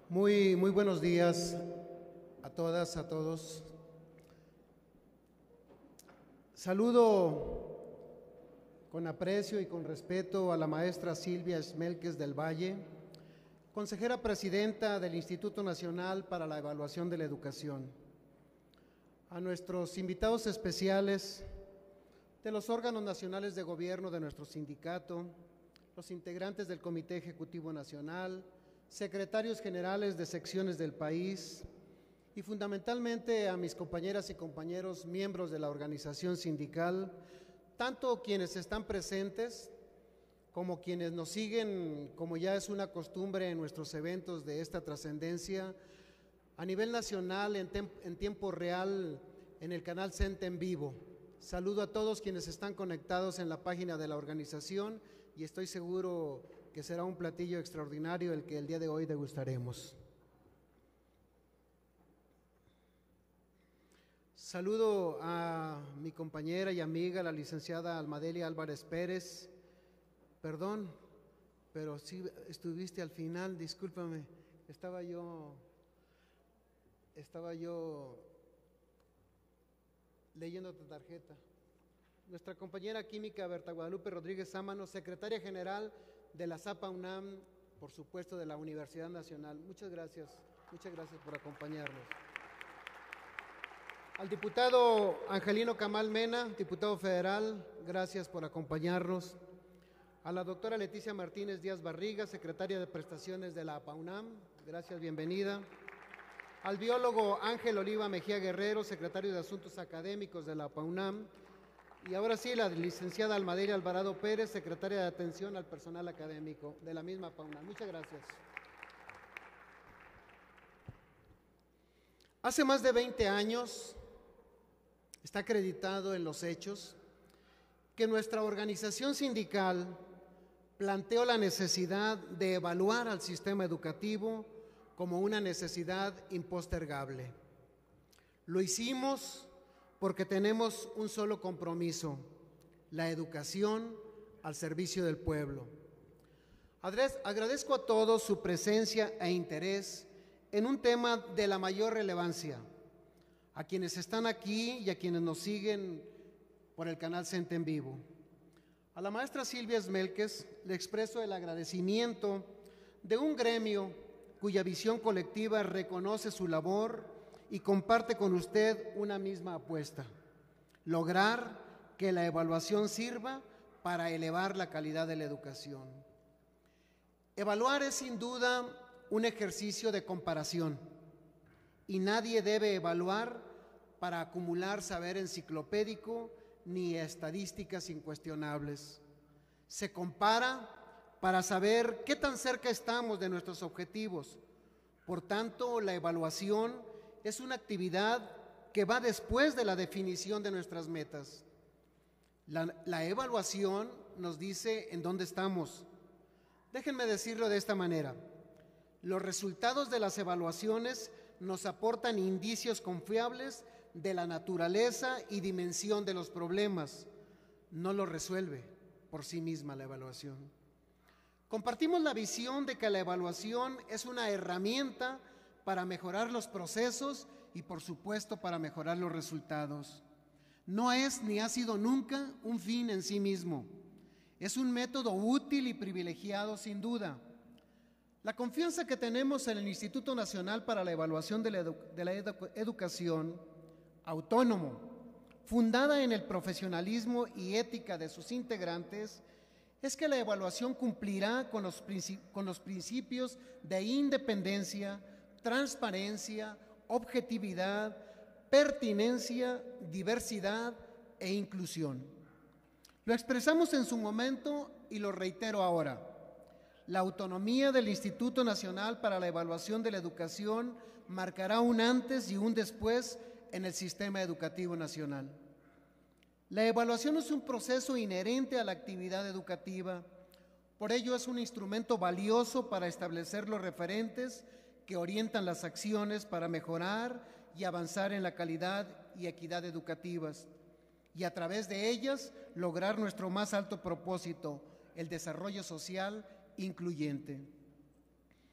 Muy buenos días a todas, a todos. Saludo con aprecio y con respeto a la maestra Silvia Smelques del Valle, consejera presidenta del Instituto Nacional para la Evaluación de la Educación, a nuestros invitados especiales de los órganos nacionales de gobierno de nuestro sindicato, los integrantes del Comité Ejecutivo Nacional, secretarios generales de secciones del país y fundamentalmente a mis compañeras y compañeros miembros de la organización sindical, tanto quienes están presentes como quienes nos siguen, como ya es una costumbre en nuestros eventos de esta trascendencia, a nivel nacional en tiempo real en el canal CENTE en vivo. Saludo a todos quienes están conectados en la página de la organización y estoy seguro que será un platillo extraordinario el que el día de hoy degustaremos. Saludo a mi compañera y amiga, la licenciada Almadelia Álvarez Pérez. Perdón, pero sí estuviste al final, discúlpame, estaba yo leyendo tu tarjeta. Nuestra compañera química Berta Guadalupe Rodríguez Sámano, secretaria general de la ZAPA UNAM, por supuesto de la Universidad Nacional. Muchas gracias por acompañarnos. Al diputado Angelino Camal Mena, diputado federal, gracias por acompañarnos. A la doctora Leticia Martínez Díaz Barriga, secretaria de prestaciones de la APAUNAM, gracias, bienvenida. Al biólogo Ángel Oliva Mejía Guerrero, secretario de Asuntos Académicos de la APAUNAM. Y ahora sí, la licenciada Almadelia Alvarado Pérez, secretaria de Atención al Personal Académico de la misma APAUNAM. Muchas gracias. Hace más de 20 años, está acreditado en los hechos, que nuestra organización sindical planteó la necesidad de evaluar al sistema educativo como una necesidad impostergable. Lo hicimos porque tenemos un solo compromiso: la educación al servicio del pueblo. Agradezco a todos su presencia e interés en un tema de la mayor relevancia, a quienes están aquí y a quienes nos siguen por el canal CENTE en vivo. A la maestra Silvia Smelques le expreso el agradecimiento de un gremio cuya visión colectiva reconoce su labor y comparte con usted una misma apuesta: lograr que la evaluación sirva para elevar la calidad de la educación. Evaluar es sin duda un ejercicio de comparación y nadie debe evaluar para acumular saber enciclopédico ni estadísticas incuestionables. Se compara para saber qué tan cerca estamos de nuestros objetivos. Por tanto, la evaluación es una actividad que va después de la definición de nuestras metas. La evaluación nos dice en dónde estamos. Déjenme decirlo de esta manera: los resultados de las evaluaciones nos aportan indicios confiables de la naturaleza y dimensión de los problemas. No lo resuelve por sí misma la evaluación. Compartimos la visión de que la evaluación es una herramienta para mejorar los procesos y, por supuesto, para mejorar los resultados. No es ni ha sido nunca un fin en sí mismo. Es un método útil y privilegiado, sin duda. La confianza que tenemos en el Instituto Nacional para la Evaluación de la Educación, autónomo, fundada en el profesionalismo y ética de sus integrantes, es que la evaluación cumplirá con los principios de independencia, transparencia, objetividad, pertinencia, diversidad e inclusión. Lo expresamos en su momento y lo reitero ahora: la autonomía del Instituto Nacional para la Evaluación de la Educación marcará un antes y un después en el sistema educativo nacional. La evaluación es un proceso inherente a la actividad educativa, por ello es un instrumento valioso para establecer los referentes que orientan las acciones para mejorar y avanzar en la calidad y equidad educativas, y a través de ellas lograr nuestro más alto propósito, el desarrollo social incluyente.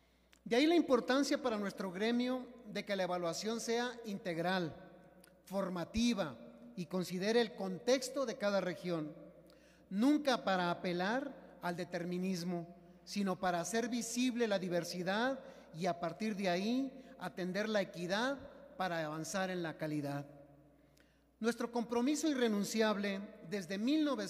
De ahí la importancia para nuestro gremio de que la evaluación sea integral, formativa y considere el contexto de cada región, nunca para apelar al determinismo, sino para hacer visible la diversidad y a partir de ahí atender la equidad para avanzar en la calidad. Nuestro compromiso irrenunciable desde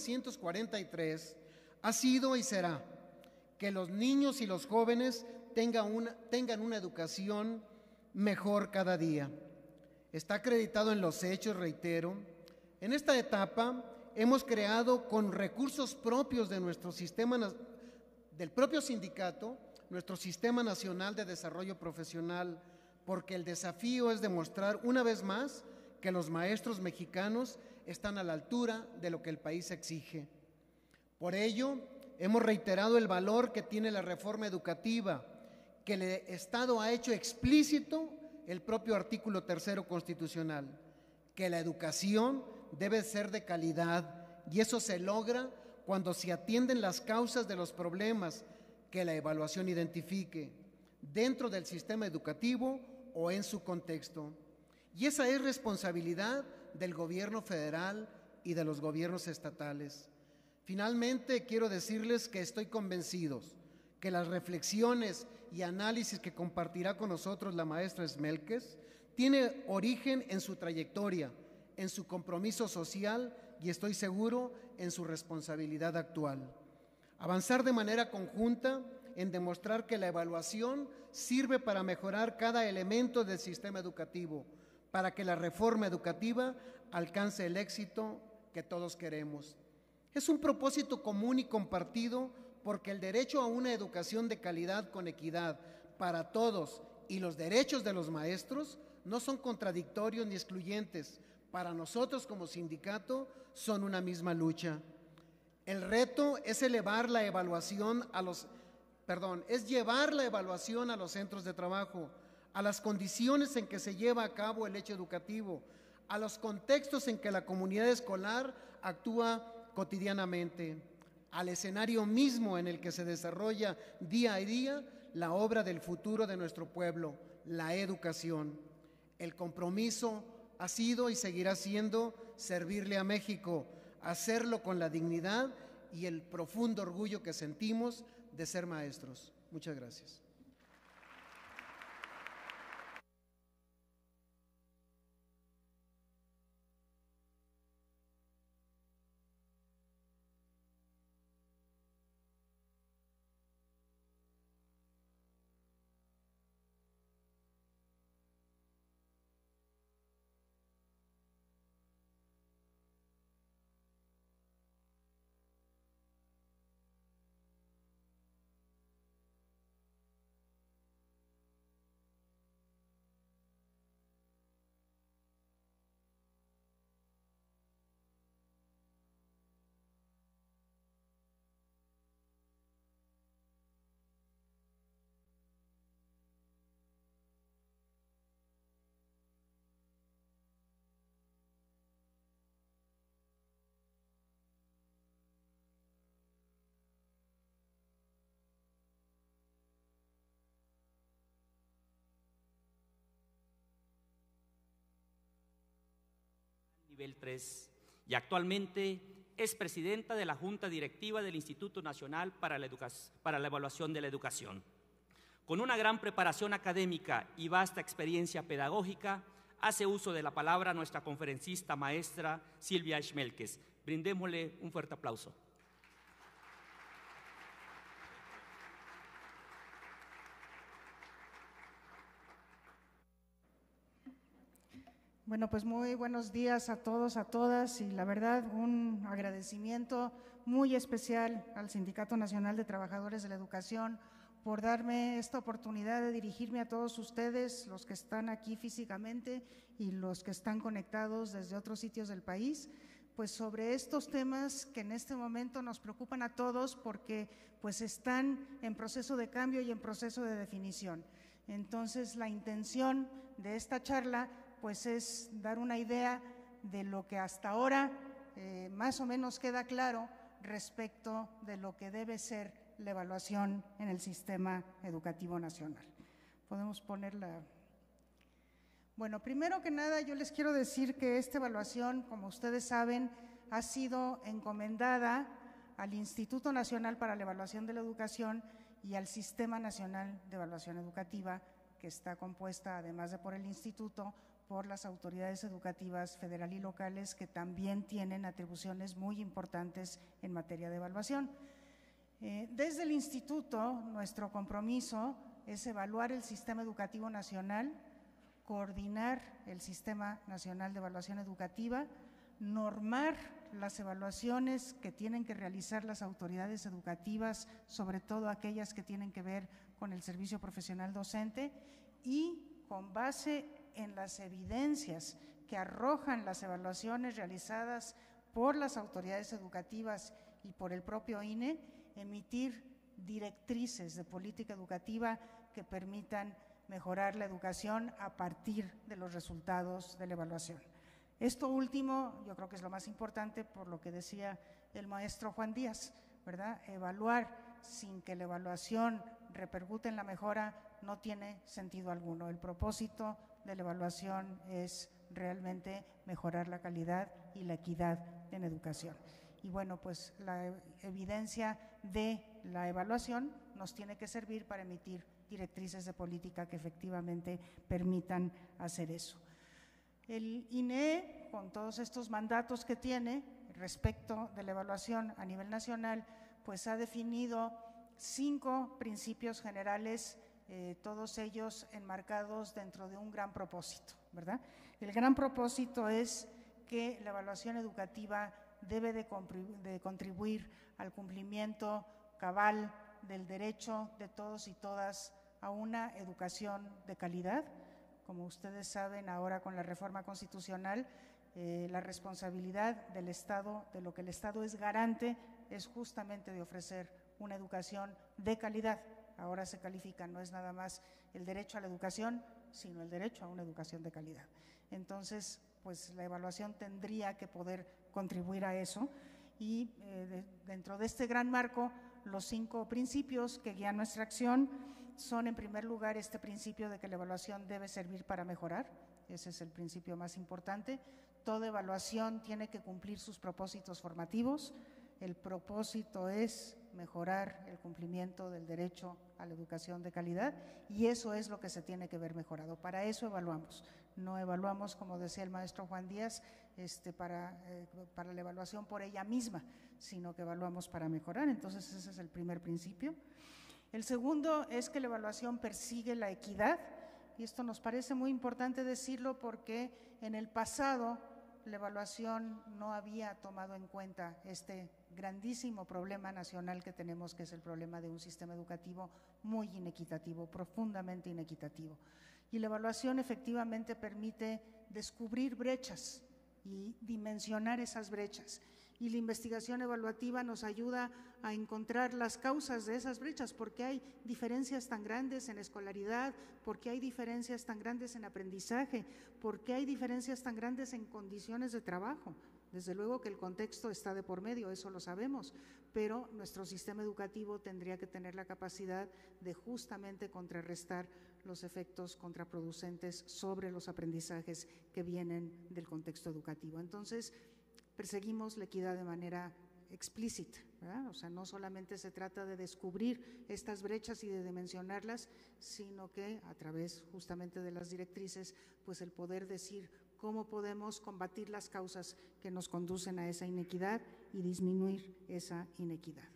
1943 ha sido y será que los niños y los jóvenes tengan una educación mejor cada día. Está acreditado en los hechos, reitero. En esta etapa hemos creado con recursos propios de nuestro sistema, del propio sindicato, nuestro Sistema Nacional de Desarrollo Profesional, porque el desafío es demostrar una vez más que los maestros mexicanos están a la altura de lo que el país exige. Por ello, hemos reiterado el valor que tiene la reforma educativa, que el Estado ha hecho explícito el propio artículo 3 constitucional, que la educación debe ser de calidad y eso se logra cuando se atienden las causas de los problemas que la evaluación identifique dentro del sistema educativo o en su contexto. Y esa es responsabilidad del gobierno federal y de los gobiernos estatales. Finalmente, quiero decirles que estoy convencido que las reflexiones y análisis que compartirá con nosotros la maestra Smelkes tiene origen en su trayectoria, en su compromiso social y estoy seguro en su responsabilidad actual. Avanzar de manera conjunta en demostrar que la evaluación sirve para mejorar cada elemento del sistema educativo, para que la reforma educativa alcance el éxito que todos queremos. Es un propósito común y compartido porque el derecho a una educación de calidad con equidad para todos y los derechos de los maestros no son contradictorios ni excluyentes. Para nosotros como sindicato son una misma lucha. El reto es llevar la evaluación a los centros de trabajo, a las condiciones en que se lleva a cabo el hecho educativo, a los contextos en que la comunidad escolar actúa cotidianamente, al escenario mismo en el que se desarrolla día a día la obra del futuro de nuestro pueblo, la educación. El compromiso ha sido y seguirá siendo servirle a México, hacerlo con la dignidad y el profundo orgullo que sentimos de ser maestros. Muchas gracias. Nivel 3 y actualmente es presidenta de la Junta Directiva del Instituto Nacional para la Evaluación de la Educación. Con una gran preparación académica y vasta experiencia pedagógica, hace uso de la palabra nuestra conferencista maestra Silvia Smelkes. Brindémosle un fuerte aplauso. Bueno, pues muy buenos días a todos, a todas, y la verdad un agradecimiento muy especial al Sindicato Nacional de Trabajadores de la Educación por darme esta oportunidad de dirigirme a todos ustedes, los que están aquí físicamente y los que están conectados desde otros sitios del país, pues sobre estos temas que en este momento nos preocupan a todos porque pues están en proceso de cambio y en proceso de definición. Entonces, la intención de esta charla pues es dar una idea de lo que hasta ahora más o menos queda claro respecto de lo que debe ser la evaluación en el sistema educativo nacional. Podemos ponerla. Bueno, primero que nada yo les quiero decir que esta evaluación, como ustedes saben, ha sido encomendada al Instituto Nacional para la Evaluación de la Educación y al Sistema Nacional de Evaluación Educativa, que está compuesta, además de por el Instituto, por las autoridades educativas federal y locales, que también tienen atribuciones muy importantes en materia de evaluación. Desde el Instituto, nuestro compromiso es evaluar el sistema educativo nacional, coordinar el Sistema Nacional de Evaluación Educativa, normar las evaluaciones que tienen que realizar las autoridades educativas, sobre todo aquellas que tienen que ver con el servicio profesional docente, y con base en las evidencias que arrojan las evaluaciones realizadas por las autoridades educativas y por el propio INE, emitir directrices de política educativa que permitan mejorar la educación a partir de los resultados de la evaluación. Esto último yo creo que es lo más importante, por lo que decía el maestro Juan Díaz, ¿verdad? Evaluar sin que la evaluación repercute en la mejora no tiene sentido alguno. El propósito de la evaluación es realmente mejorar la calidad y la equidad en educación. Y bueno, pues la evidencia de la evaluación nos tiene que servir para emitir directrices de política que efectivamente permitan hacer eso. El INE, con todos estos mandatos que tiene respecto de la evaluación a nivel nacional, pues ha definido 5 principios generales, todos ellos enmarcados dentro de un gran propósito, ¿verdad? El gran propósito es que la evaluación educativa debe de contribuir al cumplimiento cabal del derecho de todos y todas a una educación de calidad. Como ustedes saben, ahora con la reforma constitucional, la responsabilidad del Estado, de lo que el Estado es garante, es justamente de ofrecer una educación de calidad. Ahora se califica, no es nada más el derecho a la educación, sino el derecho a una educación de calidad. Entonces, pues la evaluación tendría que poder contribuir a eso y dentro de este gran marco, los 5 principios que guían nuestra acción son, en primer lugar, este principio de que la evaluación debe servir para mejorar. Ese es el principio más importante. Toda evaluación tiene que cumplir sus propósitos formativos. El propósito es mejorar el cumplimiento del derecho a la educación de calidad y eso es lo que se tiene que ver mejorado. Para eso evaluamos. No evaluamos, como decía el maestro Juan Díaz, para la evaluación por ella misma, sino que evaluamos para mejorar. Entonces ese es el primer principio. El segundo es que la evaluación persigue la equidad, y esto nos parece muy importante decirlo porque en el pasado la evaluación no había tomado en cuenta este grandísimo problema nacional que tenemos, que es el problema de un sistema educativo muy inequitativo, profundamente inequitativo. Y la evaluación efectivamente permite descubrir brechas y dimensionar esas brechas. Y la investigación evaluativa nos ayuda a encontrar las causas de esas brechas, porque hay diferencias tan grandes en escolaridad, porque hay diferencias tan grandes en aprendizaje, porque hay diferencias tan grandes en condiciones de trabajo. Desde luego que el contexto está de por medio, eso lo sabemos, pero nuestro sistema educativo tendría que tener la capacidad de justamente contrarrestar los efectos contraproducentes sobre los aprendizajes que vienen del contexto educativo. Entonces, perseguimos la equidad de manera explícita, ¿verdad? O sea, no solamente se trata de descubrir estas brechas y de dimensionarlas, sino que a través justamente de las directrices, pues el poder decir cómo podemos combatir las causas que nos conducen a esa inequidad y disminuir esa inequidad.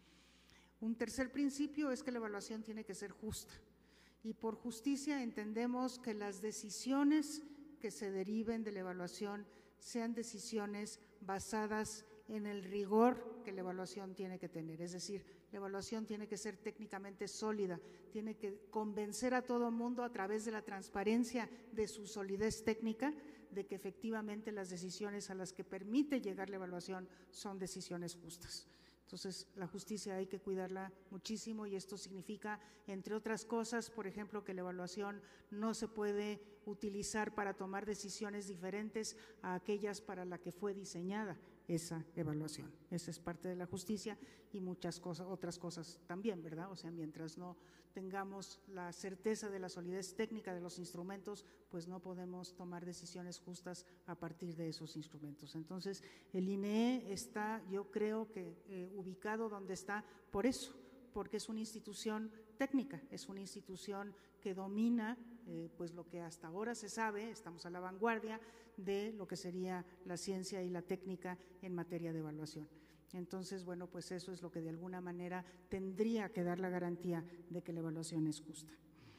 Un tercer principio es que la evaluación tiene que ser justa, y por justicia entendemos que las decisiones que se deriven de la evaluación sean decisiones basadas en el rigor que la evaluación tiene que tener. Es decir, la evaluación tiene que ser técnicamente sólida, tiene que convencer a todo mundo a través de la transparencia de su solidez técnica de que efectivamente las decisiones a las que permite llegar la evaluación son decisiones justas. Entonces, la justicia hay que cuidarla muchísimo y esto significa, entre otras cosas, por ejemplo, que la evaluación no se puede utilizar para tomar decisiones diferentes a aquellas para las que fue diseñada. esa evaluación. Esa es parte de la justicia y muchas cosas, otras cosas también, ¿verdad? O sea, mientras no tengamos la certeza de la solidez técnica de los instrumentos, pues no podemos tomar decisiones justas a partir de esos instrumentos. Entonces, el INEE está, yo creo que ubicado donde está por eso, porque es una institución técnica, es una institución que domina pues lo que hasta ahora se sabe, estamos a la vanguardia de lo que sería la ciencia y la técnica en materia de evaluación. Entonces, bueno, pues eso es lo que de alguna manera tendría que dar la garantía de que la evaluación es justa.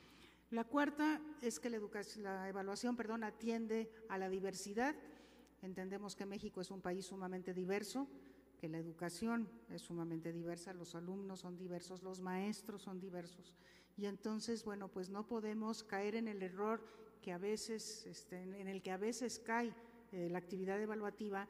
La cuarta es que la evaluación atiende a la diversidad. Entendemos que México es un país sumamente diverso, que la educación es sumamente diversa, los alumnos son diversos, los maestros son diversos. Y entonces, bueno, pues no podemos caer en el error que a veces, en el que a veces cae la actividad evaluativa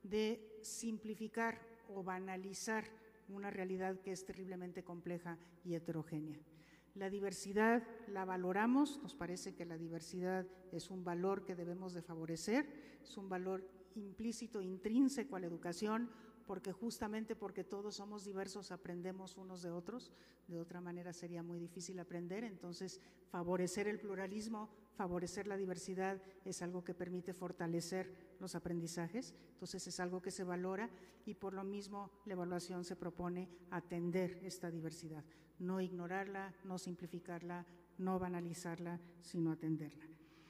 de simplificar o banalizar una realidad que es terriblemente compleja y heterogénea. La diversidad la valoramos, nos parece que la diversidad es un valor que debemos de favorecer, es un valor implícito, intrínseco a la educación, porque justamente porque todos somos diversos aprendemos unos de otros, de otra manera sería muy difícil aprender. Entonces favorecer el pluralismo, favorecer la diversidad es algo que permite fortalecer los aprendizajes, entonces es algo que se valora y por lo mismo la evaluación se propone atender esta diversidad, no ignorarla, no simplificarla, no banalizarla, sino atenderla.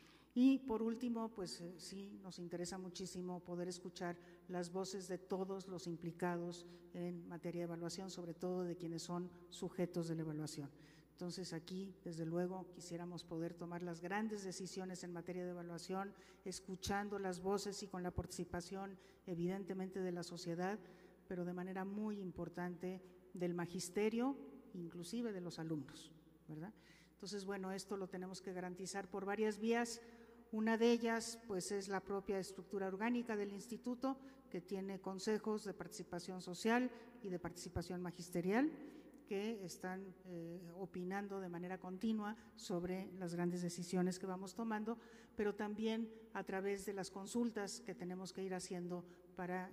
Y por último, pues sí, nos interesa muchísimo poder escuchar las voces de todos los implicados en materia de evaluación, sobre todo de quienes son sujetos de la evaluación. Entonces aquí, desde luego, quisiéramos poder tomar las grandes decisiones en materia de evaluación, escuchando las voces y con la participación evidentemente de la sociedad, pero de manera muy importante del magisterio, inclusive de los alumnos, ¿verdad? Entonces, bueno, esto lo tenemos que garantizar por varias vías. Una de ellas, pues, es la propia estructura orgánica del instituto, que tiene consejos de participación social y de participación magisterial, que están opinando de manera continua sobre las grandes decisiones que vamos tomando, pero también a través de las consultas que tenemos que ir haciendo para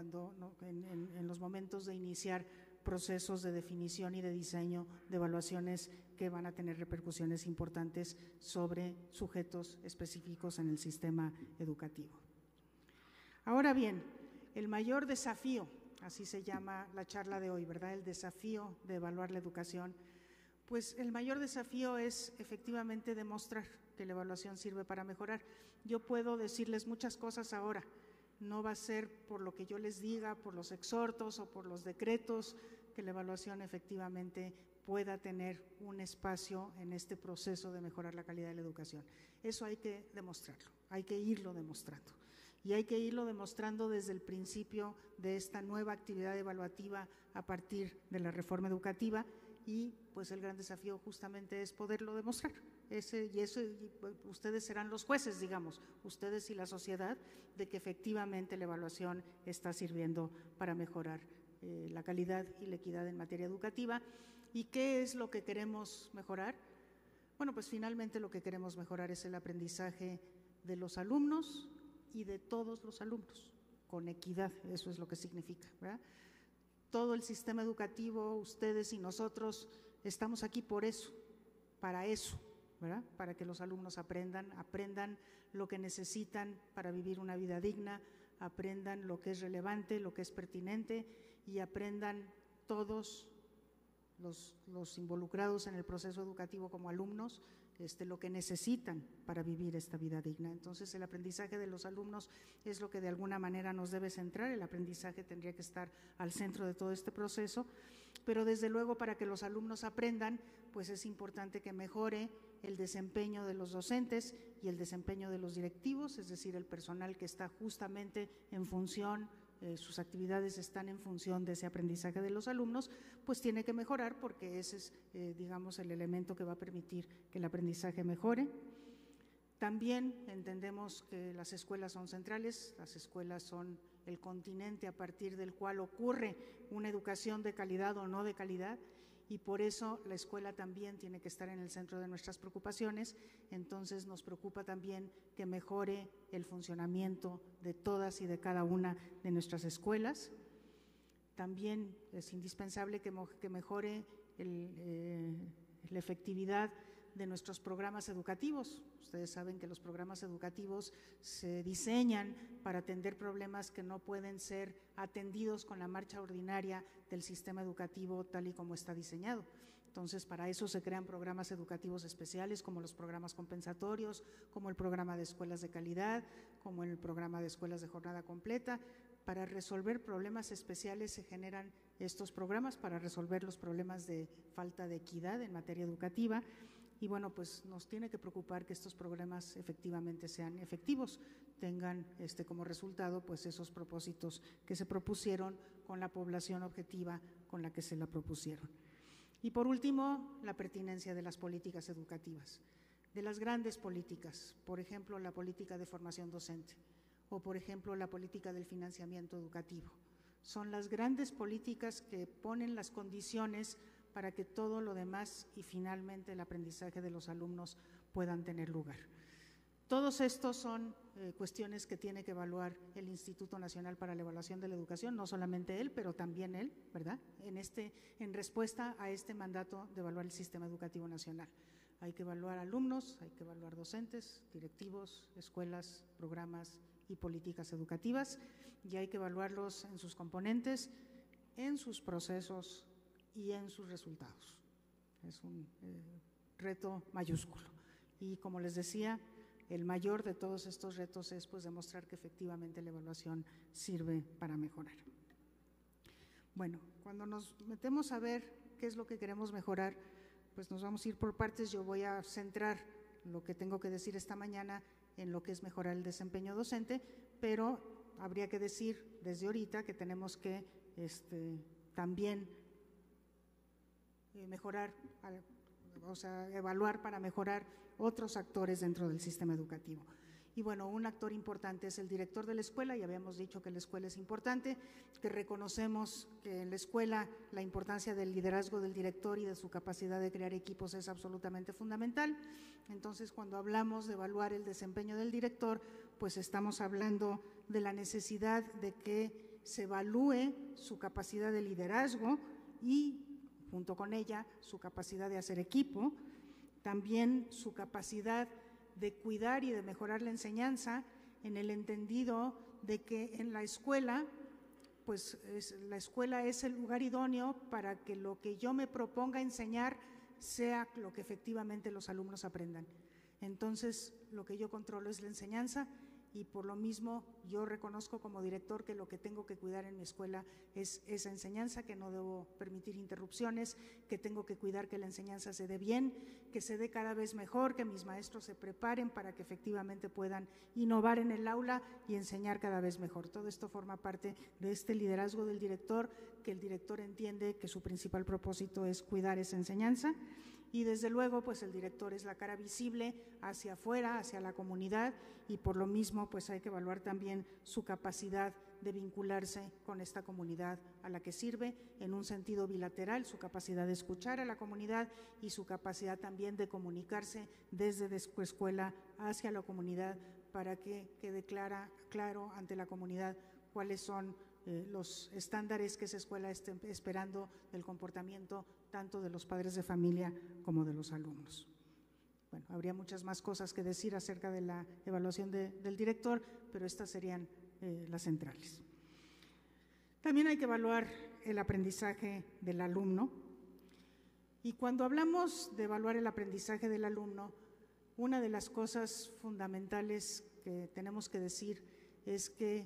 en los momentos de iniciar procesos de definición y de diseño de evaluaciones que van a tener repercusiones importantes sobre sujetos específicos en el sistema educativo. Ahora bien, el mayor desafío, así se llama la charla de hoy, ¿verdad? El desafío de evaluar la educación, pues el mayor desafío es efectivamente demostrar que la evaluación sirve para mejorar. Yo puedo decirles muchas cosas ahora, no va a ser por lo que yo les diga, por los exhortos o por los decretos, que la evaluación efectivamente pueda tener un espacio en este proceso de mejorar la calidad de la educación. Eso hay que demostrarlo, hay que irlo demostrando. Y hay que irlo demostrando desde el principio de esta nueva actividad evaluativa a partir de la reforma educativa y pues el gran desafío justamente es poderlo demostrar. Ustedes serán los jueces, digamos, ustedes y la sociedad, de que efectivamente la evaluación está sirviendo para mejorar la calidad y la equidad en materia educativa. ¿Y qué es lo que queremos mejorar? Bueno, pues finalmente lo que queremos mejorar es el aprendizaje de los alumnos y de todos los alumnos, con equidad, eso es lo que significa, ¿verdad? Todo el sistema educativo, ustedes y nosotros, estamos aquí por eso, para eso, ¿verdad? Para que los alumnos aprendan lo que necesitan para vivir una vida digna, aprendan lo que es relevante, lo que es pertinente y aprendan todos los involucrados en el proceso educativo como alumnos lo que necesitan para vivir esta vida digna. Entonces, el aprendizaje de los alumnos es lo que de alguna manera nos debe centrar, el aprendizaje tendría que estar al centro de todo este proceso, pero desde luego para que los alumnos aprendan, pues es importante que mejore el desempeño de los docentes y el desempeño de los directivos, es decir, el personal que está justamente en función, sus actividades están en función de ese aprendizaje de los alumnos, pues tiene que mejorar porque ese es, digamos, el elemento que va a permitir que el aprendizaje mejore. También entendemos que las escuelas son centrales, las escuelas son el continente a partir del cual ocurre una educación de calidad o no de calidad, y por eso la escuela también tiene que estar en el centro de nuestras preocupaciones. Entonces nos preocupa también que mejore el funcionamiento de todas y de cada una de nuestras escuelas. También es indispensable que mejore la efectividad de nuestros programas educativos. Ustedes saben que los programas educativos se diseñan para atender problemas que no pueden ser atendidos con la marcha ordinaria del sistema educativo tal y como está diseñado. Entonces, para eso se crean programas educativos especiales, como los programas compensatorios, como el programa de escuelas de calidad, como el programa de escuelas de jornada completa. Para resolver problemas especiales se generan estos programas para resolver los problemas de falta de equidad en materia educativa. Y bueno, pues nos tiene que preocupar que estos programas efectivamente sean efectivos, tengan como resultado pues esos propósitos que se propusieron con la población objetiva con la que se la propusieron. Y por último, la pertinencia de las políticas educativas, de las grandes políticas, por ejemplo, la política de formación docente o por ejemplo la política del financiamiento educativo. Son las grandes políticas que ponen las condiciones para que todo lo demás y finalmente el aprendizaje de los alumnos puedan tener lugar. Todos estos son cuestiones que tiene que evaluar el Instituto Nacional para la Evaluación de la Educación, no solamente él, pero también él, ¿verdad? En respuesta a este mandato de evaluar el sistema educativo nacional. Hay que evaluar alumnos, hay que evaluar docentes, directivos, escuelas, programas y políticas educativas, y hay que evaluarlos en sus componentes, en sus procesos y en sus resultados. Es un reto mayúsculo. Y como les decía, el mayor de todos estos retos es pues demostrar que efectivamente la evaluación sirve para mejorar. Bueno, cuando nos metemos a ver qué es lo que queremos mejorar, pues nos vamos a ir por partes. Yo voy a centrar lo que tengo que decir esta mañana en lo que es mejorar el desempeño docente, pero habría que decir desde ahorita que tenemos que también mejorar, o sea, evaluar para mejorar otros actores dentro del sistema educativo. Y bueno, un actor importante es el director de la escuela. Ya habíamos dicho que la escuela es importante, que reconocemos que en la escuela la importancia del liderazgo del director y de su capacidad de crear equipos es absolutamente fundamental. Entonces, cuando hablamos de evaluar el desempeño del director, pues estamos hablando de la necesidad de que se evalúe su capacidad de liderazgo y, junto con ella, su capacidad de hacer equipo, también su capacidad de cuidar y de mejorar la enseñanza, en el entendido de que en la escuela, pues la escuela es el lugar idóneo para que lo que yo me proponga enseñar sea lo que efectivamente los alumnos aprendan. Entonces, lo que yo controlo es la enseñanza, y por lo mismo yo reconozco como director que lo que tengo que cuidar en mi escuela es esa enseñanza, que no debo permitir interrupciones, que tengo que cuidar que la enseñanza se dé bien, que se dé cada vez mejor, que mis maestros se preparen para que efectivamente puedan innovar en el aula y enseñar cada vez mejor. Todo esto forma parte de este liderazgo del director, que el director entiende que su principal propósito es cuidar esa enseñanza. Y desde luego, pues el director es la cara visible hacia afuera, hacia la comunidad, y por lo mismo, pues hay que evaluar también su capacidad de vincularse con esta comunidad a la que sirve en un sentido bilateral, su capacidad de escuchar a la comunidad y su capacidad también de comunicarse desde su escuela hacia la comunidad para que quede claro ante la comunidad cuáles son los estándares que esa escuela esté esperando del comportamiento tanto de los padres de familia como de los alumnos. Bueno, habría muchas más cosas que decir acerca de la evaluación del director, pero estas serían las centrales. También hay que evaluar el aprendizaje del alumno. Y cuando hablamos de evaluar el aprendizaje del alumno, una de las cosas fundamentales que tenemos que decir es que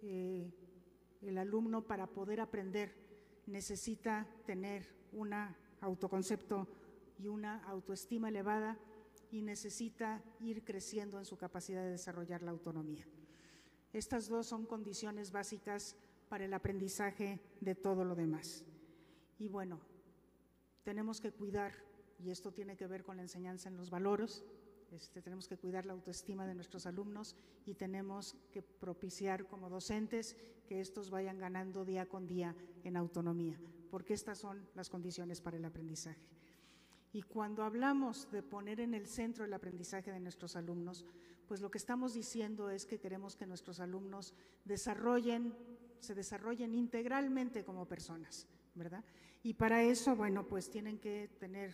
el alumno, para poder aprender, necesita tener un autoconcepto y una autoestima elevada, y necesita ir creciendo en su capacidad de desarrollar la autonomía. Estas dos son condiciones básicas para el aprendizaje de todo lo demás. Y bueno, tenemos que cuidar, y esto tiene que ver con la enseñanza en los valores, tenemos que cuidar la autoestima de nuestros alumnos y tenemos que propiciar como docentes que estos vayan ganando día con día en autonomía, porque estas son las condiciones para el aprendizaje. Y cuando hablamos de poner en el centro el aprendizaje de nuestros alumnos, pues lo que estamos diciendo es que queremos que nuestros alumnos se desarrollen integralmente como personas, ¿verdad? Y para eso, bueno, pues tienen que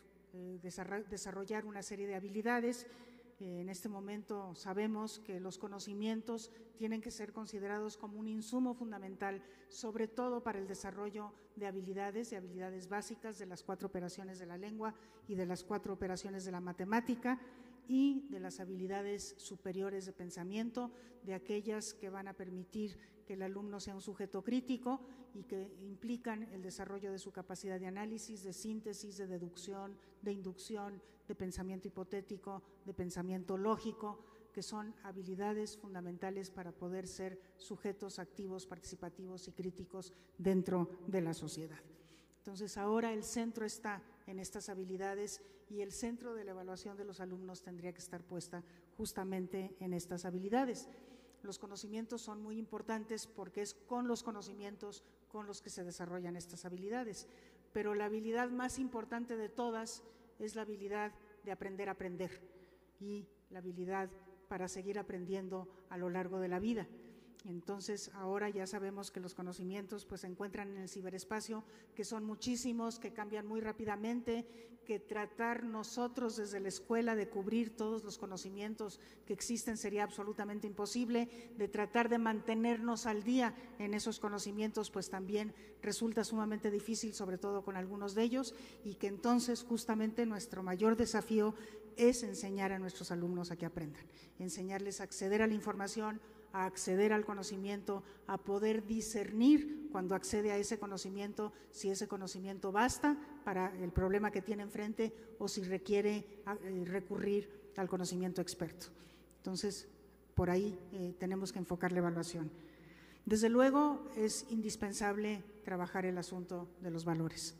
desarrollar una serie de habilidades. En este momento sabemos que los conocimientos tienen que ser considerados como un insumo fundamental, sobre todo para el desarrollo de habilidades básicas de las 4 operaciones de la lengua y de las 4 operaciones de la matemática, y de las habilidades superiores de pensamiento, de aquellas que van a permitir que el alumno sea un sujeto crítico y que implican el desarrollo de su capacidad de análisis, de síntesis, de deducción, de inducción, de pensamiento hipotético, de pensamiento lógico, que son habilidades fundamentales para poder ser sujetos activos, participativos y críticos dentro de la sociedad. Entonces, ahora el centro está en estas habilidades y el centro de la evaluación de los alumnos tendría que estar puesta justamente en estas habilidades. Los conocimientos son muy importantes porque es con los conocimientos con los que se desarrollan estas habilidades, pero la habilidad más importante de todas es la habilidad de aprender a aprender y la habilidad para seguir aprendiendo a lo largo de la vida. Entonces, ahora ya sabemos que los conocimientos pues se encuentran en el ciberespacio, que son muchísimos, que cambian muy rápidamente, que tratar nosotros desde la escuela de cubrir todos los conocimientos que existen sería absolutamente imposible, de tratar de mantenernos al día en esos conocimientos pues también resulta sumamente difícil, sobre todo con algunos de ellos, y que entonces justamente nuestro mayor desafío es enseñar a nuestros alumnos a que aprendan, enseñarles a acceder a la información, a acceder al conocimiento, a poder discernir cuando accede a ese conocimiento, si ese conocimiento basta para el problema que tiene enfrente o si requiere recurrir al conocimiento experto. Entonces, por ahí tenemos que enfocar la evaluación. Desde luego, es indispensable trabajar el asunto de los valores.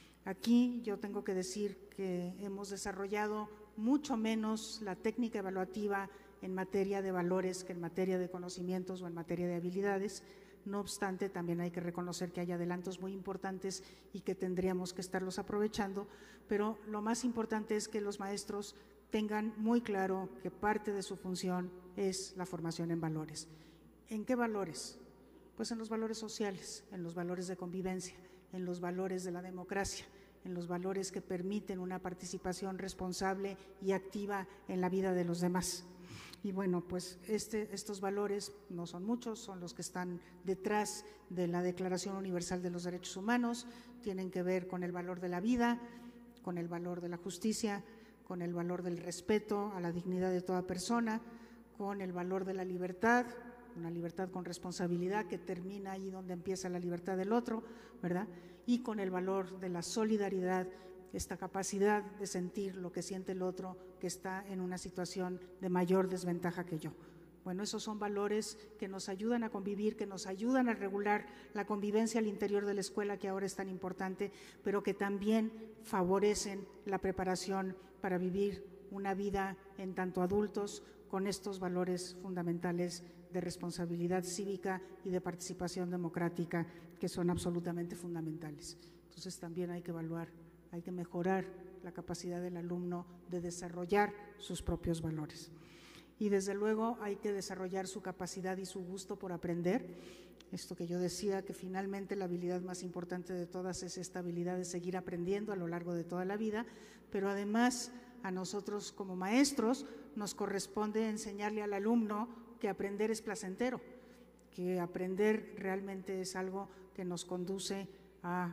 Aquí yo tengo que decir que hemos desarrollado mucho menos la técnica evaluativa en materia de valores que en materia de conocimientos o en materia de habilidades. No obstante, también hay que reconocer que hay adelantos muy importantes y que tendríamos que estarlos aprovechando, pero lo más importante es que los maestros tengan muy claro que parte de su función es la formación en valores. ¿En qué valores? Pues en los valores sociales, en los valores de convivencia, en los valores de la democracia, en los valores que permiten una participación responsable y activa en la vida de los demás. Y bueno, pues estos valores no son muchos, son los que están detrás de la Declaración Universal de los Derechos Humanos, tienen que ver con el valor de la vida, con el valor de la justicia, con el valor del respeto a la dignidad de toda persona, con el valor de la libertad, una libertad con responsabilidad que termina ahí donde empieza la libertad del otro, ¿verdad? Y con el valor de la solidaridad, esta capacidad de sentir lo que siente el otro que está en una situación de mayor desventaja que yo. Bueno, esos son valores que nos ayudan a convivir, que nos ayudan a regular la convivencia al interior de la escuela, que ahora es tan importante, pero que también favorecen la preparación para vivir una vida en tanto adultos con estos valores fundamentales de responsabilidad cívica y de participación democrática que son absolutamente fundamentales. Entonces también hay que evaluar, hay que mejorar la capacidad del alumno de desarrollar sus propios valores. Y desde luego hay que desarrollar su capacidad y su gusto por aprender. Esto que yo decía, que finalmente la habilidad más importante de todas es esta habilidad de seguir aprendiendo a lo largo de toda la vida, pero además a nosotros como maestros nos corresponde enseñarle al alumno que aprender es placentero, que aprender realmente es algo que nos conduce a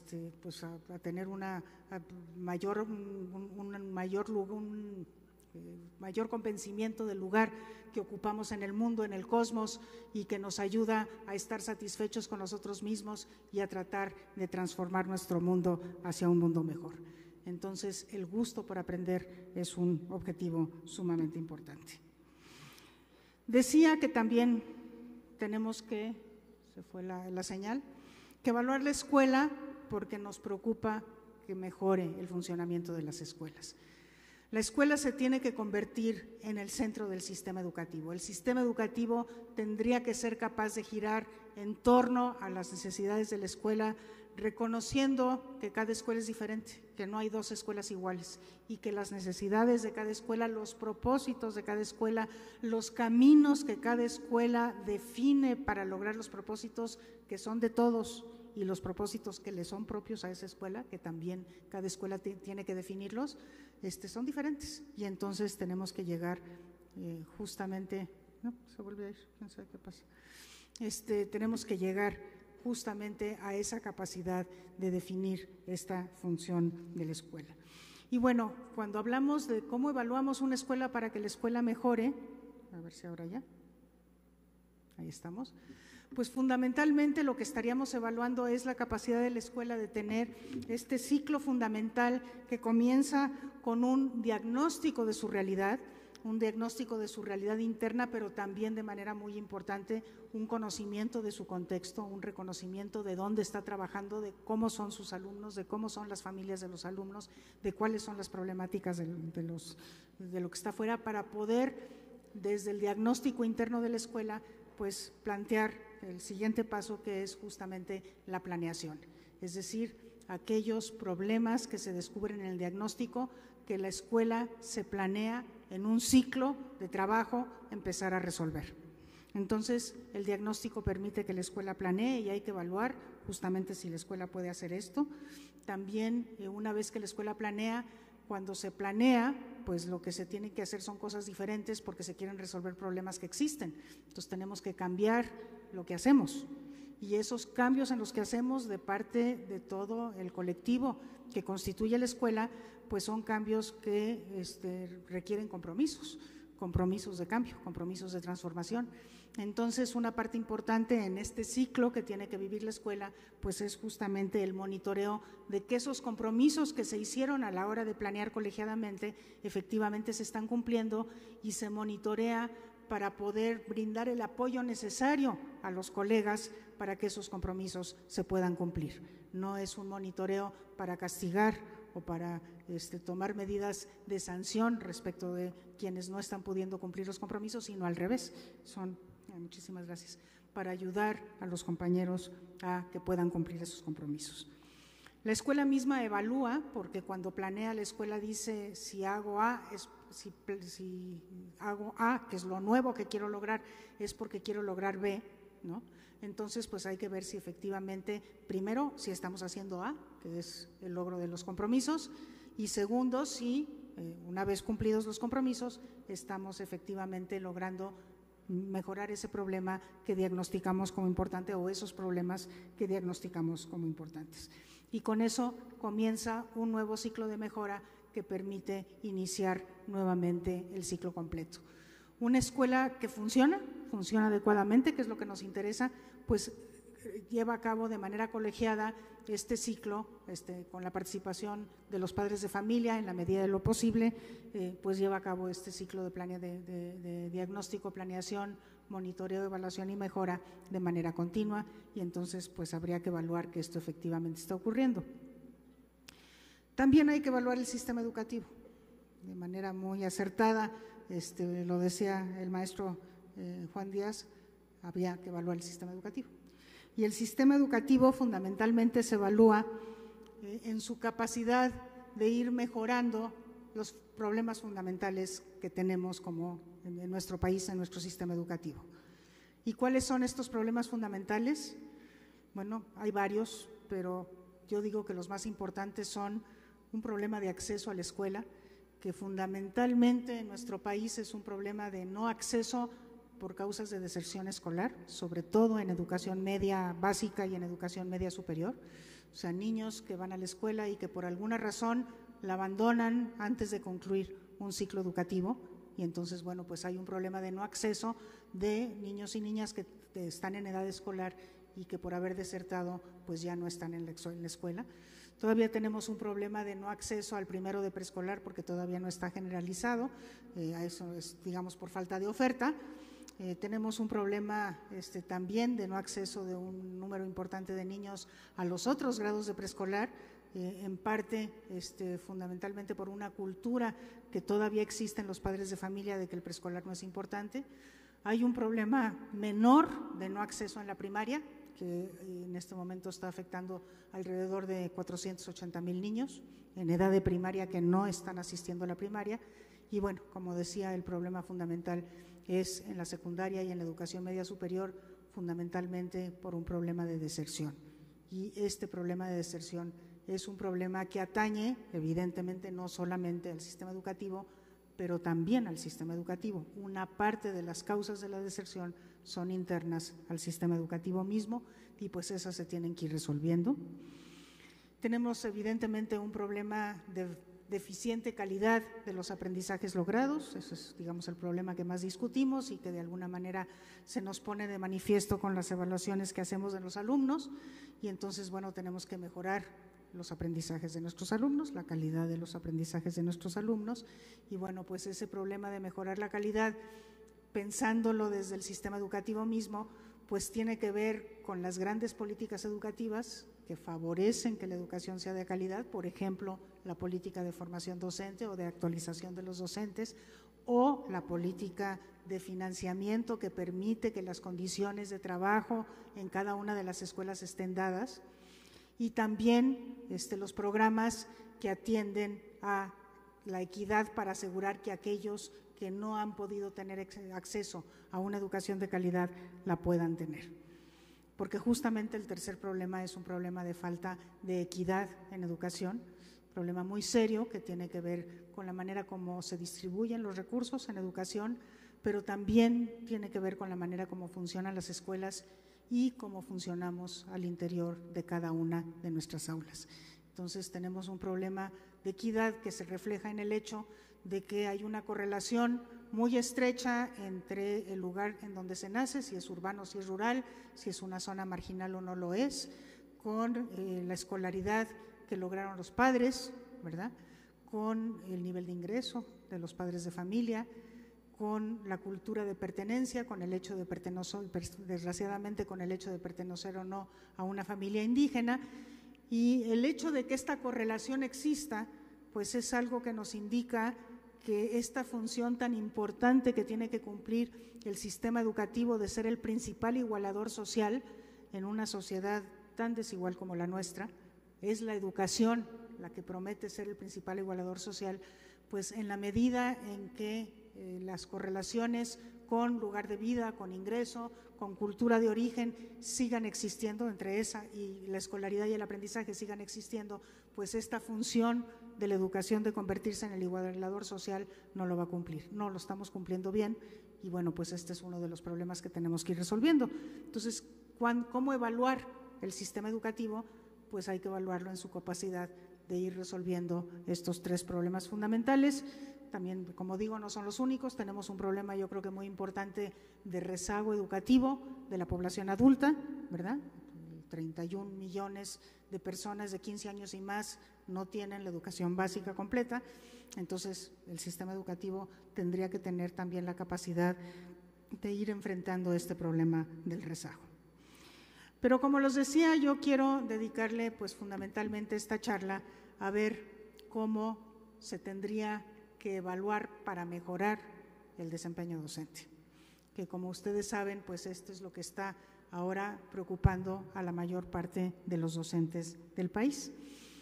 tener un mayor convencimiento del lugar que ocupamos en el mundo, en el cosmos, y que nos ayuda a estar satisfechos con nosotros mismos y a tratar de transformar nuestro mundo hacia un mundo mejor. Entonces, el gusto por aprender es un objetivo sumamente importante. Decía que también tenemos que, se fue la señal, que evaluar la escuela porque nos preocupa que mejore el funcionamiento de las escuelas. La escuela se tiene que convertir en el centro del sistema educativo. El sistema educativo tendría que ser capaz de girar en torno a las necesidades de la escuela, reconociendo que cada escuela es diferente, que no hay dos escuelas iguales y que las necesidades de cada escuela, los propósitos de cada escuela, los caminos que cada escuela define para lograr los propósitos que son de todos y los propósitos que le son propios a esa escuela, que también cada escuela tiene que definirlos, son diferentes. Y entonces tenemos que llegar justamente, no, se vuelve a ir, quién sabe qué pasa. Tenemos que llegar justamente a esa capacidad de definir esta función de la escuela. Y bueno, cuando hablamos de cómo evaluamos una escuela para que la escuela mejore, a ver si ahora ya, ahí estamos, pues fundamentalmente lo que estaríamos evaluando es la capacidad de la escuela de tener este ciclo fundamental que comienza con un diagnóstico de su realidad, interna, pero también de manera muy importante un conocimiento de su contexto, un reconocimiento de dónde está trabajando, de cómo son sus alumnos, de cómo son las familias de los alumnos, de cuáles son las problemáticas de lo que está afuera, para poder, desde el diagnóstico interno de la escuela, pues plantear el siguiente paso, que es justamente la planeación, es decir, aquellos problemas que se descubren en el diagnóstico, que la escuela se planea en un ciclo de trabajo empezar a resolver. Entonces, el diagnóstico permite que la escuela planee y hay que evaluar justamente si la escuela puede hacer esto. También, una vez que la escuela planea, cuando se planea, pues lo que se tiene que hacer son cosas diferentes porque se quieren resolver problemas que existen. Entonces, tenemos que cambiar lo que hacemos. Y esos cambios en los que hacemos de parte de todo el colectivo que constituye la escuela, pues son cambios que requieren compromisos de cambio, compromisos de transformación. Entonces, una parte importante en este ciclo que tiene que vivir la escuela, pues es justamente el monitoreo de que esos compromisos que se hicieron a la hora de planear colegiadamente efectivamente se están cumpliendo, y se monitorea para poder brindar el apoyo necesario a los colegas para que esos compromisos se puedan cumplir. No es un monitoreo para castigar o para tomar medidas de sanción respecto de quienes no están pudiendo cumplir los compromisos, sino al revés, muchísimas gracias, para ayudar a los compañeros a que puedan cumplir esos compromisos. La escuela misma evalúa, porque cuando planea la escuela dice, si hago A, si hago A, que es lo nuevo que quiero lograr, es porque quiero lograr B, ¿no? Entonces, pues hay que ver si efectivamente, primero, si estamos haciendo A, que es el logro de los compromisos, y segundo, si una vez cumplidos los compromisos, estamos efectivamente logrando mejorar ese problema que diagnosticamos como importante, o esos problemas que diagnosticamos como importantes. Y con eso comienza un nuevo ciclo de mejora que permite iniciar nuevamente el ciclo completo. Una escuela que funciona adecuadamente, que es lo que nos interesa, pues lleva a cabo de manera colegiada este ciclo, con la participación de los padres de familia en la medida de lo posible, pues lleva a cabo este ciclo de diagnóstico, planeación, monitoreo, evaluación y mejora de manera continua, y entonces pues habría que evaluar que esto efectivamente está ocurriendo. También hay que evaluar el sistema educativo de manera muy acertada, lo decía el maestro Juan Díaz, había que evaluar el sistema educativo. Y el sistema educativo fundamentalmente se evalúa en su capacidad de ir mejorando los problemas fundamentales que tenemos como en nuestro país, en nuestro sistema educativo. ¿Y cuáles son estos problemas fundamentales? Bueno, hay varios, pero yo digo que los más importantes son un problema de acceso a la escuela, que fundamentalmente en nuestro país es un problema de no acceso por causas de deserción escolar, sobre todo en educación media básica y en educación media superior. O sea, niños que van a la escuela y que por alguna razón la abandonan antes de concluir un ciclo educativo, y entonces, bueno, pues hay un problema de no acceso de niños y niñas que están en edad escolar y que por haber desertado pues ya no están en la escuela. Todavía tenemos un problema de no acceso al primero de preescolar porque todavía no está generalizado, a eso es, digamos, por falta de oferta. Tenemos un problema también de no acceso de un número importante de niños a los otros grados de preescolar, en parte fundamentalmente por una cultura que todavía existe en los padres de familia de que el preescolar no es importante. Hay un problema menor de no acceso en la primaria, que en este momento está afectando alrededor de 480,000 niños en edad de primaria que no están asistiendo a la primaria. Y bueno, como decía, el problema fundamental es en la secundaria y en la educación media superior, fundamentalmente por un problema de deserción. Y este problema de deserción es un problema que atañe, evidentemente, no solamente al sistema educativo, pero también al sistema educativo. Una parte de las causas de la deserción son internas al sistema educativo mismo y pues esas se tienen que ir resolviendo. Tenemos evidentemente un problema de deficiente calidad de los aprendizajes logrados, eso es, digamos, el problema que más discutimos y que de alguna manera se nos pone de manifiesto con las evaluaciones que hacemos de los alumnos, y entonces, bueno, tenemos que mejorar los aprendizajes de nuestros alumnos, la calidad de los aprendizajes de nuestros alumnos, y bueno, pues ese problema de mejorar la calidad, pensándolo desde el sistema educativo mismo, pues tiene que ver con las grandes políticas educativas que favorecen que la educación sea de calidad, por ejemplo, la política de formación docente o de actualización de los docentes, o la política de financiamiento que permite que las condiciones de trabajo en cada una de las escuelas estén dadas, y también los programas que atienden a la equidad para asegurar que aquellos que no han podido tener acceso a una educación de calidad la puedan tener. Porque justamente el tercer problema es un problema de falta de equidad en educación, un problema muy serio que tiene que ver con la manera como se distribuyen los recursos en educación, pero también tiene que ver con la manera como funcionan las escuelas y cómo funcionamos al interior de cada una de nuestras aulas. Entonces tenemos un problema de equidad que se refleja en el hecho de que hay una correlación muy estrecha entre el lugar en donde se nace, si es urbano, si es rural, si es una zona marginal o no lo es, con la escolaridad que lograron los padres, ¿verdad?, con el nivel de ingreso de los padres de familia, con la cultura de pertenencia, con el hecho de pertenecer, desgraciadamente con el hecho de pertenecer o no a una familia indígena, y el hecho de que esta correlación exista, pues es algo que nos indica que esta función tan importante que tiene que cumplir el sistema educativo de ser el principal igualador social en una sociedad tan desigual como la nuestra, es la educación la que promete ser el principal igualador social, pues en la medida en que las correlaciones con lugar de vida, con ingreso, con cultura de origen sigan existiendo, entre esa y la escolaridad y el aprendizaje sigan existiendo, pues esta función de la educación de convertirse en el igualador social no lo va a cumplir, no lo estamos cumpliendo bien, y bueno, pues este es uno de los problemas que tenemos que ir resolviendo. Entonces, ¿cómo evaluar el sistema educativo? Pues hay que evaluarlo en su capacidad de ir resolviendo estos tres problemas fundamentales. También, como digo, no son los únicos, tenemos un problema yo creo que muy importante de rezago educativo de la población adulta, ¿verdad? 31 millones de personas de 15 años y más no tienen la educación básica completa, entonces el sistema educativo tendría que tener también la capacidad de ir enfrentando este problema del rezago. Pero como les decía, yo quiero dedicarle pues fundamentalmente esta charla a ver cómo se tendría que evaluar para mejorar el desempeño docente, que como ustedes saben, pues esto es lo que está ahora preocupando a la mayor parte de los docentes del país.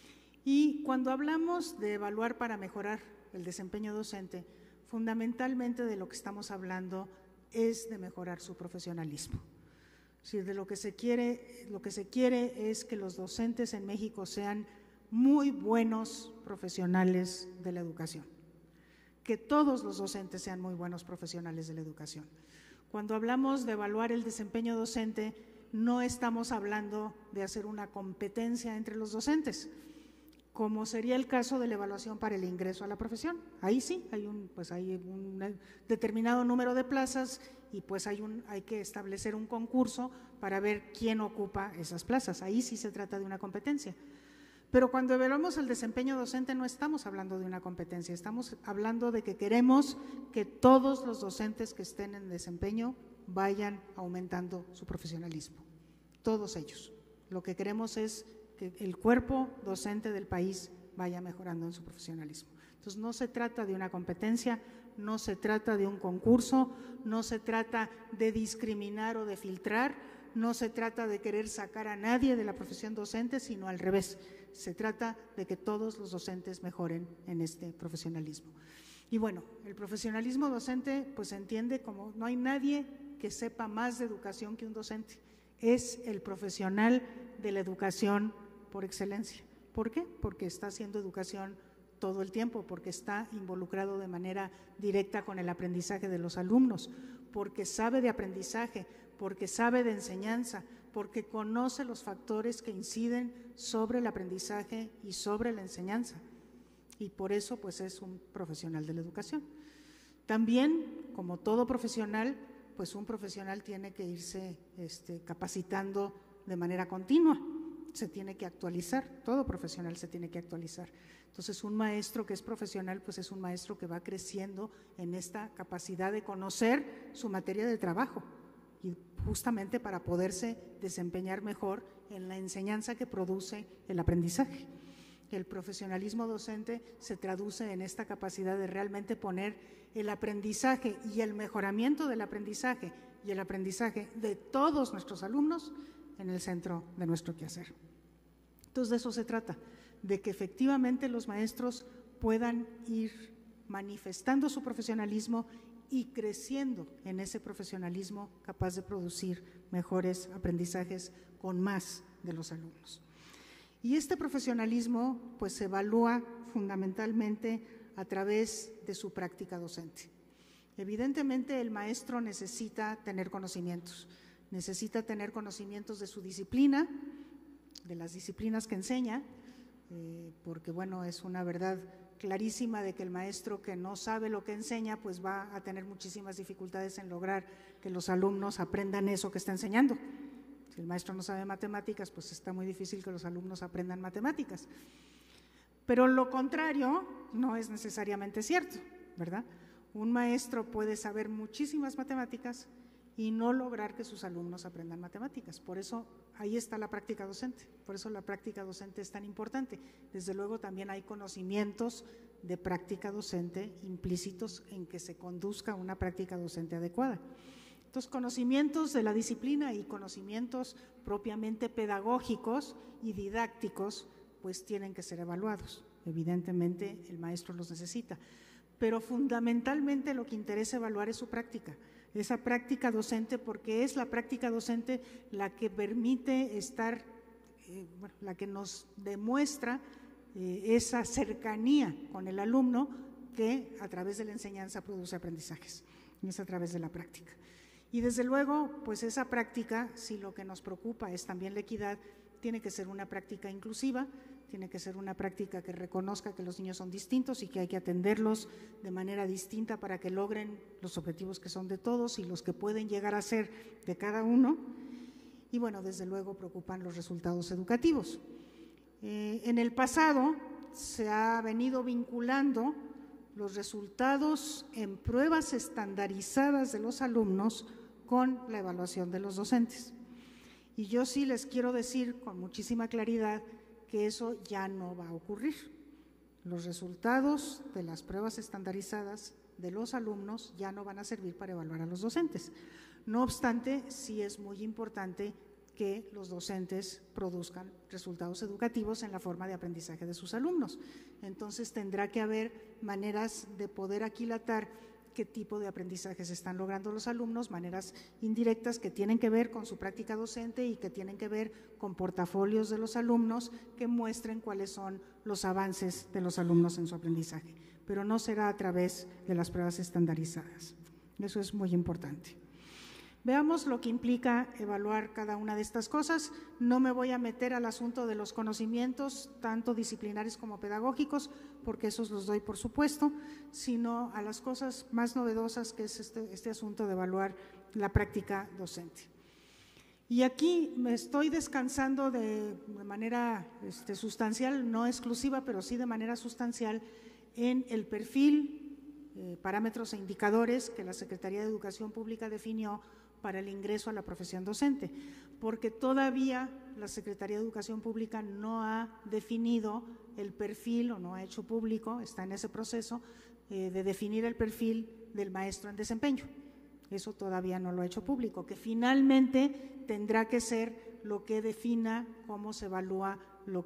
Y cuando hablamos de evaluar para mejorar el desempeño docente, fundamentalmente de lo que estamos hablando es de mejorar su profesionalismo. Es decir, de lo que se quiere es que los docentes en México sean muy buenos profesionales de la educación, que todos los docentes sean muy buenos profesionales de la educación. Cuando hablamos de evaluar el desempeño docente, no estamos hablando de hacer una competencia entre los docentes, como sería el caso de la evaluación para el ingreso a la profesión. Ahí sí, hay un determinado número de plazas y pues hay que establecer un concurso para ver quién ocupa esas plazas. Ahí sí se trata de una competencia. Pero cuando evaluamos el desempeño docente no estamos hablando de una competencia, estamos hablando de que queremos que todos los docentes que estén en desempeño vayan aumentando su profesionalismo, todos ellos. Lo que queremos es que el cuerpo docente del país vaya mejorando en su profesionalismo. Entonces no se trata de una competencia, no se trata de un concurso, no se trata de discriminar o de filtrar, no se trata de querer sacar a nadie de la profesión docente, sino al revés. Se trata de que todos los docentes mejoren en este profesionalismo. Y bueno, el profesionalismo docente pues se entiende como no hay nadie que sepa más de educación que un docente. Es el profesional de la educación por excelencia. ¿Por qué? Porque está haciendo educación todo el tiempo, porque está involucrado de manera directa con el aprendizaje de los alumnos, porque sabe de aprendizaje, porque sabe de enseñanza, porque conoce los factores que inciden sobre el aprendizaje y sobre la enseñanza. Y por eso pues es un profesional de la educación. También, como todo profesional, pues un profesional tiene que irse capacitando de manera continua, se tiene que actualizar, todo profesional se tiene que actualizar. Entonces un maestro que es profesional pues es un maestro que va creciendo en esta capacidad de conocer su materia de trabajo y justamente para poderse desempeñar mejor en la enseñanza que produce el aprendizaje. El profesionalismo docente se traduce en esta capacidad de realmente poner el aprendizaje y el mejoramiento del aprendizaje y el aprendizaje de todos nuestros alumnos en el centro de nuestro quehacer. Entonces de eso se trata, de que efectivamente los maestros puedan ir manifestando su profesionalismo y creciendo en ese profesionalismo capaz de producir mejores aprendizajes con más de los alumnos. Y este profesionalismo pues se evalúa fundamentalmente a través de su práctica docente. Evidentemente el maestro necesita tener conocimientos de su disciplina, de las disciplinas que enseña, porque bueno, es una verdad clarísima de que el maestro que no sabe lo que enseña pues va a tener muchísimas dificultades en lograr que los alumnos aprendan eso que está enseñando. Si el maestro no sabe matemáticas, pues está muy difícil que los alumnos aprendan matemáticas. Pero lo contrario no es necesariamente cierto, ¿verdad? Un maestro puede saber muchísimas matemáticas y no lograr que sus alumnos aprendan matemáticas. Por eso ahí está la práctica docente, por eso la práctica docente es tan importante. Desde luego también hay conocimientos de práctica docente implícitos en que se conduzca una práctica docente adecuada. Entonces, conocimientos de la disciplina y conocimientos propiamente pedagógicos y didácticos, pues tienen que ser evaluados. Evidentemente, el maestro los necesita, pero fundamentalmente lo que interesa evaluar es su práctica, esa práctica docente, porque es la práctica docente la que permite estar, la que nos demuestra esa cercanía con el alumno que a través de la enseñanza produce aprendizajes, es a través de la práctica. Y desde luego, pues esa práctica, si lo que nos preocupa es también la equidad, tiene que ser una práctica inclusiva, tiene que ser una práctica que reconozca que los niños son distintos y que hay que atenderlos de manera distinta para que logren los objetivos que son de todos y los que pueden llegar a ser de cada uno. Y bueno, desde luego preocupan los resultados educativos. En el pasado se ha venido vinculando los resultados en pruebas estandarizadas de los alumnos con la evaluación de los docentes. Y yo sí les quiero decir con muchísima claridad que eso ya no va a ocurrir. Los resultados de las pruebas estandarizadas de los alumnos ya no van a servir para evaluar a los docentes. No obstante, sí es muy importante que los docentes produzcan resultados educativos en la forma de aprendizaje de sus alumnos. Entonces tendrá que haber maneras de poder aquilatar qué tipo de aprendizajes están logrando los alumnos, maneras indirectas que tienen que ver con su práctica docente y que tienen que ver con portafolios de los alumnos que muestren cuáles son los avances de los alumnos en su aprendizaje, pero no será a través de las pruebas estandarizadas. Eso es muy importante. Veamos lo que implica evaluar cada una de estas cosas. No me voy a meter al asunto de los conocimientos, tanto disciplinarios como pedagógicos, porque esos los doy por supuesto, sino a las cosas más novedosas que es este asunto de evaluar la práctica docente. Y aquí me estoy descansando de manera sustancial, no exclusiva, pero sí de manera sustancial, en el perfil, parámetros e indicadores que la Secretaría de Educación Pública definió para el ingreso a la profesión docente, porque todavía la Secretaría de Educación Pública no ha definido el perfil o no ha hecho público, está en ese proceso de definir el perfil del maestro en desempeño. Eso todavía no lo ha hecho público, que finalmente tendrá que ser lo que defina cómo se evalúa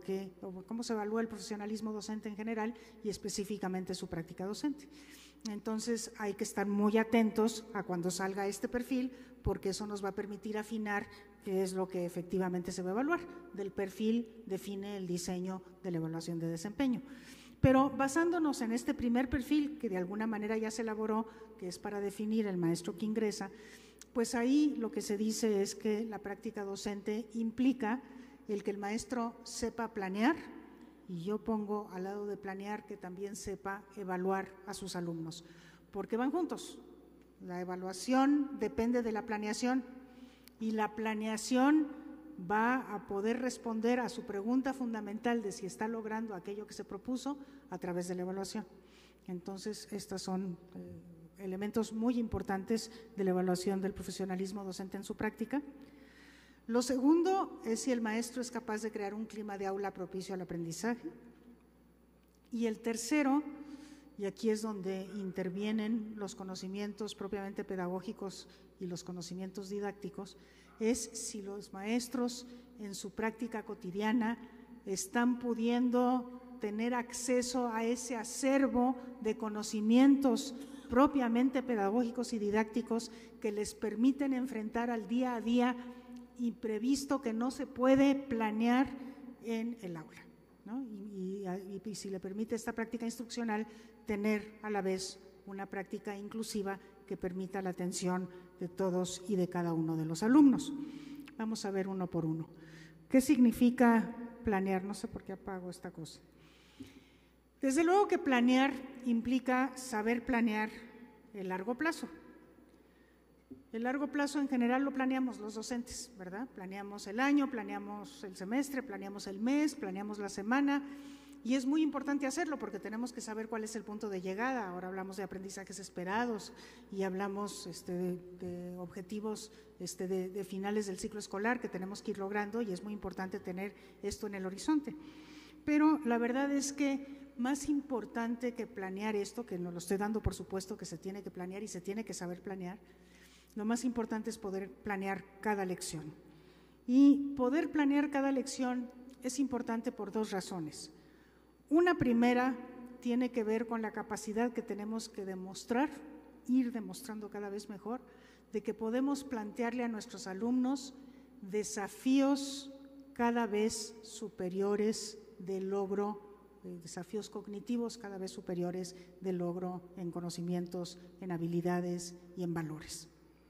el profesionalismo docente en general y específicamente su práctica docente. Entonces hay que estar muy atentos a cuando salga este perfil, porque eso nos va a permitir afinar qué es lo que efectivamente se va a evaluar. Del perfil define el diseño de la evaluación de desempeño. Pero basándonos en este primer perfil, que de alguna manera ya se elaboró, que es para definir el maestro que ingresa, pues ahí lo que se dice es que la práctica docente implica el que el maestro sepa planear, y yo pongo al lado de planear que también sepa evaluar a sus alumnos, porque van juntos. La evaluación depende de la planeación y la planeación va a poder responder a su pregunta fundamental de si está logrando aquello que se propuso a través de la evaluación. Entonces, estos son elementos muy importantes de la evaluación del profesionalismo docente en su práctica. Lo segundo es si el maestro es capaz de crear un clima de aula propicio al aprendizaje. Y el tercero, y aquí es donde intervienen los conocimientos propiamente pedagógicos y los conocimientos didácticos, es si los maestros en su práctica cotidiana están pudiendo tener acceso a ese acervo de conocimientos propiamente pedagógicos y didácticos que les permiten enfrentar al día a día imprevisto que no se puede planear en el aula, ¿no? Y si le permite esta práctica instruccional, tener a la vez una práctica inclusiva que permita la atención de todos y de cada uno de los alumnos. Vamos a ver uno por uno. ¿Qué significa planear? No sé por qué apago esta cosa. Desde luego que planear implica saber planear el largo plazo. El largo plazo en general lo planeamos los docentes, ¿verdad? Planeamos el año, planeamos el semestre, planeamos el mes, planeamos la semana, y es muy importante hacerlo porque tenemos que saber cuál es el punto de llegada. Ahora hablamos de aprendizajes esperados y hablamos de objetivos de finales del ciclo escolar que tenemos que ir logrando, y es muy importante tener esto en el horizonte. Pero la verdad es que más importante que planear esto, que nos lo estoy dando por supuesto que se tiene que planear y se tiene que saber planear, lo más importante es poder planear cada lección. Y poder planear cada lección es importante por dos razones. Una primera tiene que ver con la capacidad que tenemos que demostrar, ir demostrando cada vez mejor, de que podemos plantearle a nuestros alumnos desafíos cada vez superiores de logro, desafíos cognitivos cada vez superiores de logro en conocimientos, en habilidades y en valores.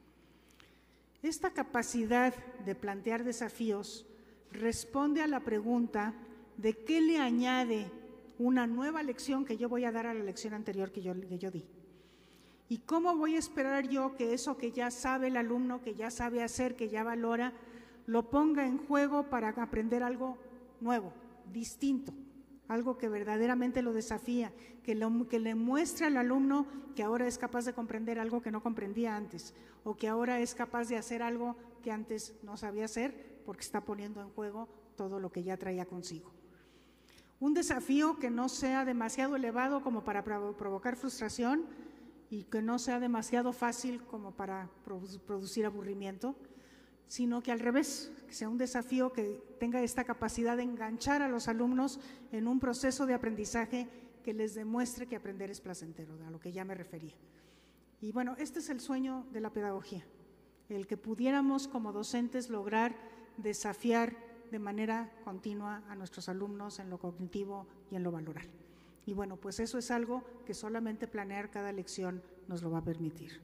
Esta capacidad de plantear desafíos responde a la pregunta de qué le añade una nueva lección que yo voy a dar a la lección anterior que yo di. ¿Y cómo voy a esperar yo que eso que ya sabe el alumno, que ya sabe hacer, que ya valora, lo ponga en juego para aprender algo nuevo, distinto? Algo que verdaderamente lo desafía, que le muestre al alumno que ahora es capaz de comprender algo que no comprendía antes, o que ahora es capaz de hacer algo que antes no sabía hacer porque está poniendo en juego todo lo que ya traía consigo. Un desafío que no sea demasiado elevado como para provocar frustración y que no sea demasiado fácil como para producir aburrimiento, sino que al revés, que sea un desafío que tenga esta capacidad de enganchar a los alumnos en un proceso de aprendizaje que les demuestre que aprender es placentero, a lo que ya me refería. Y bueno, este es el sueño de la pedagogía, el que pudiéramos como docentes lograr desafiar de manera continua a nuestros alumnos en lo cognitivo y en lo valoral. Y bueno, pues eso es algo que solamente planear cada lección nos lo va a permitir.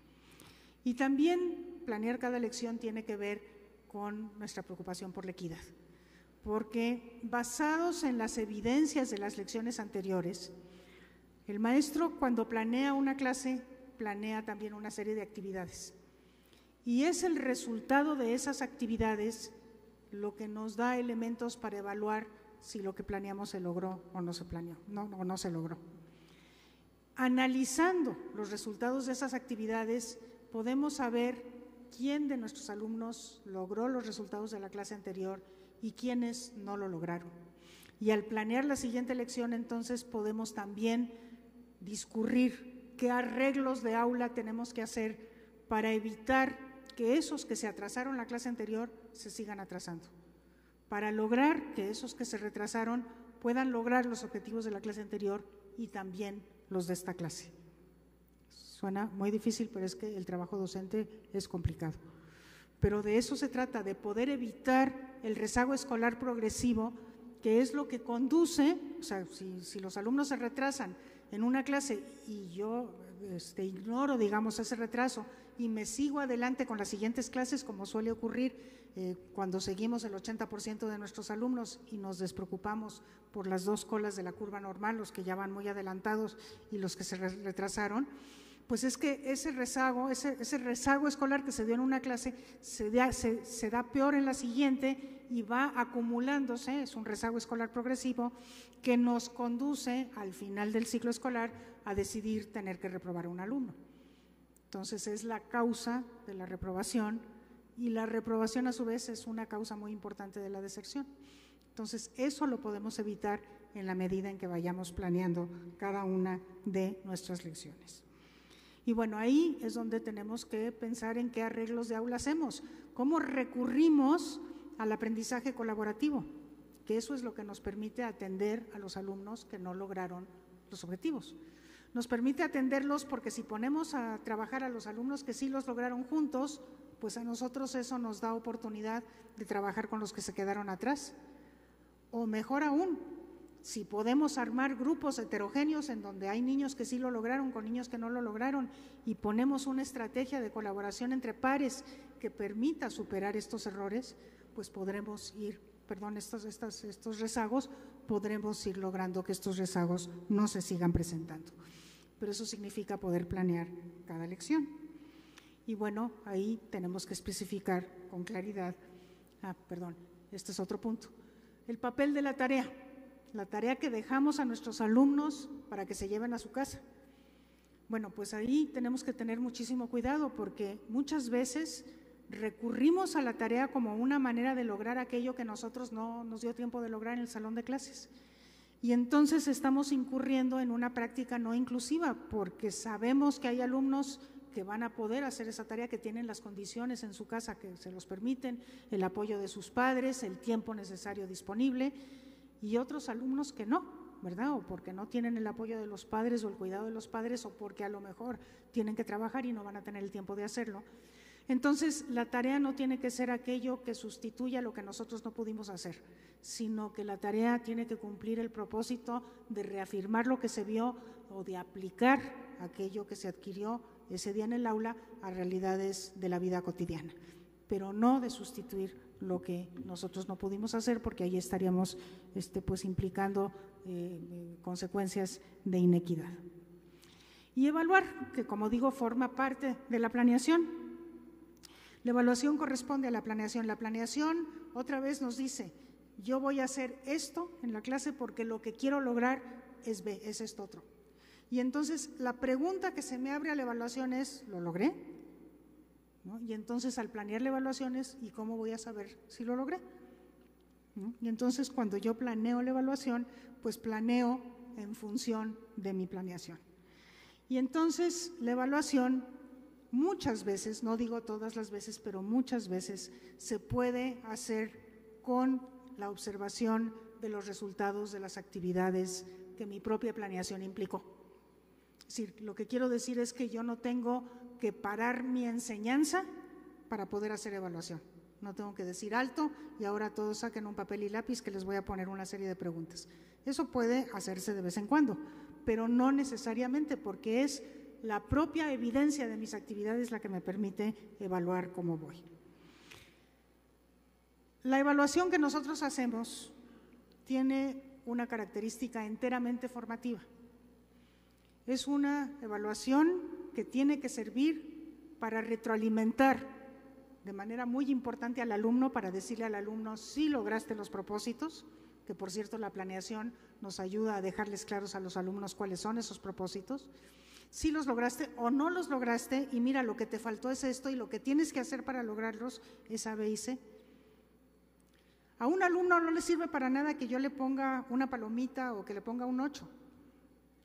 Y también planear cada lección tiene que ver con nuestra preocupación por la equidad, porque basados en las evidencias de las lecciones anteriores, el maestro cuando planea una clase, planea también una serie de actividades. Y es el resultado de esas actividades lo que nos da elementos para evaluar si lo que planeamos se logró o no se planeó, o no se logró. Analizando los resultados de esas actividades, podemos saber quién de nuestros alumnos logró los resultados de la clase anterior y quiénes no lo lograron. Y al planear la siguiente lección, entonces, podemos también discurrir qué arreglos de aula tenemos que hacer para evitar que esos que se atrasaron la clase anterior se sigan atrasando, para lograr que esos que se retrasaron puedan lograr los objetivos de la clase anterior y también los de esta clase. Suena muy difícil, pero es que el trabajo docente es complicado. Pero de eso se trata, de poder evitar el rezago escolar progresivo, que es lo que conduce, o sea, si los alumnos se retrasan en una clase y yo ignoro, digamos, ese retraso y me sigo adelante con las siguientes clases, como suele ocurrir cuando seguimos el 80% de nuestros alumnos y nos despreocupamos por las dos colas de la curva normal, los que ya van muy adelantados y los que se retrasaron, pues es que ese rezago escolar que se dio en una clase se da peor en la siguiente y va acumulándose, es un rezago escolar progresivo que nos conduce al final del ciclo escolar a decidir tener que reprobar a un alumno. Entonces es la causa de la reprobación y la reprobación a su vez es una causa muy importante de la deserción. Entonces eso lo podemos evitar en la medida en que vayamos planeando cada una de nuestras lecciones. Y bueno, ahí es donde tenemos que pensar en qué arreglos de aula hacemos, cómo recurrimos al aprendizaje colaborativo, que eso es lo que nos permite atender a los alumnos que no lograron los objetivos. Nos permite atenderlos porque si ponemos a trabajar a los alumnos que sí los lograron juntos, pues a nosotros eso nos da oportunidad de trabajar con los que se quedaron atrás. O mejor aún, si podemos armar grupos heterogéneos en donde hay niños que sí lo lograron con niños que no lo lograron y ponemos una estrategia de colaboración entre pares que permita superar estos errores, pues podremos ir, estos rezagos, podremos ir logrando que estos rezagos no se sigan presentando. Pero eso significa poder planear cada lección. Y bueno, ahí tenemos que especificar con claridad, este es otro punto, el papel de la tarea que dejamos a nuestros alumnos para que se lleven a su casa. Bueno, pues ahí tenemos que tener muchísimo cuidado porque muchas veces recurrimos a la tarea como una manera de lograr aquello que nosotros no nos dio tiempo de lograr en el salón de clases. Y entonces estamos incurriendo en una práctica no inclusiva porque sabemos que hay alumnos que van a poder hacer esa tarea, que tienen las condiciones en su casa que se los permiten, el apoyo de sus padres, el tiempo necesario disponible, y otros alumnos que no, ¿verdad? O porque no tienen el apoyo de los padres o el cuidado de los padres o porque a lo mejor tienen que trabajar y no van a tener el tiempo de hacerlo. Entonces, la tarea no tiene que ser aquello que sustituya lo que nosotros no pudimos hacer, sino que la tarea tiene que cumplir el propósito de reafirmar lo que se vio o de aplicar aquello que se adquirió ese día en el aula a realidades de la vida cotidiana, pero no de sustituir lo que nosotros no pudimos hacer, porque ahí estaríamos pues implicando consecuencias de inequidad. Y evaluar, que como digo, forma parte de la planeación. La evaluación corresponde a la planeación. La planeación otra vez nos dice, yo voy a hacer esto en la clase porque lo que quiero lograr es B, es esto otro. Y entonces la pregunta que se me abre a la evaluación es, ¿lo logré? ¿No? Y entonces al planear la evaluación es, ¿y cómo voy a saber si lo logré? ¿No? Y entonces cuando yo planeo la evaluación, pues planeo en función de mi planeación. Y entonces la evaluación muchas veces, no digo todas las veces, pero muchas veces se puede hacer con la observación de los resultados de las actividades que mi propia planeación implicó. Es decir, lo que quiero decir es que yo no tengo que parar mi enseñanza para poder hacer evaluación. No tengo que decir alto y ahora todos saquen un papel y lápiz que les voy a poner una serie de preguntas. Eso puede hacerse de vez en cuando, pero no necesariamente, porque es la propia evidencia de mis actividades la que me permite evaluar cómo voy. La evaluación que nosotros hacemos tiene una característica enteramente formativa. Es una evaluación que tiene que servir para retroalimentar de manera muy importante al alumno, para decirle al alumno si lograste los propósitos, que por cierto la planeación nos ayuda a dejarles claros a los alumnos cuáles son esos propósitos, si los lograste o no los lograste y mira, lo que te faltó es esto y lo que tienes que hacer para lograrlos es A, B y C. A un alumno no le sirve para nada que yo le ponga una palomita o que le ponga un 8.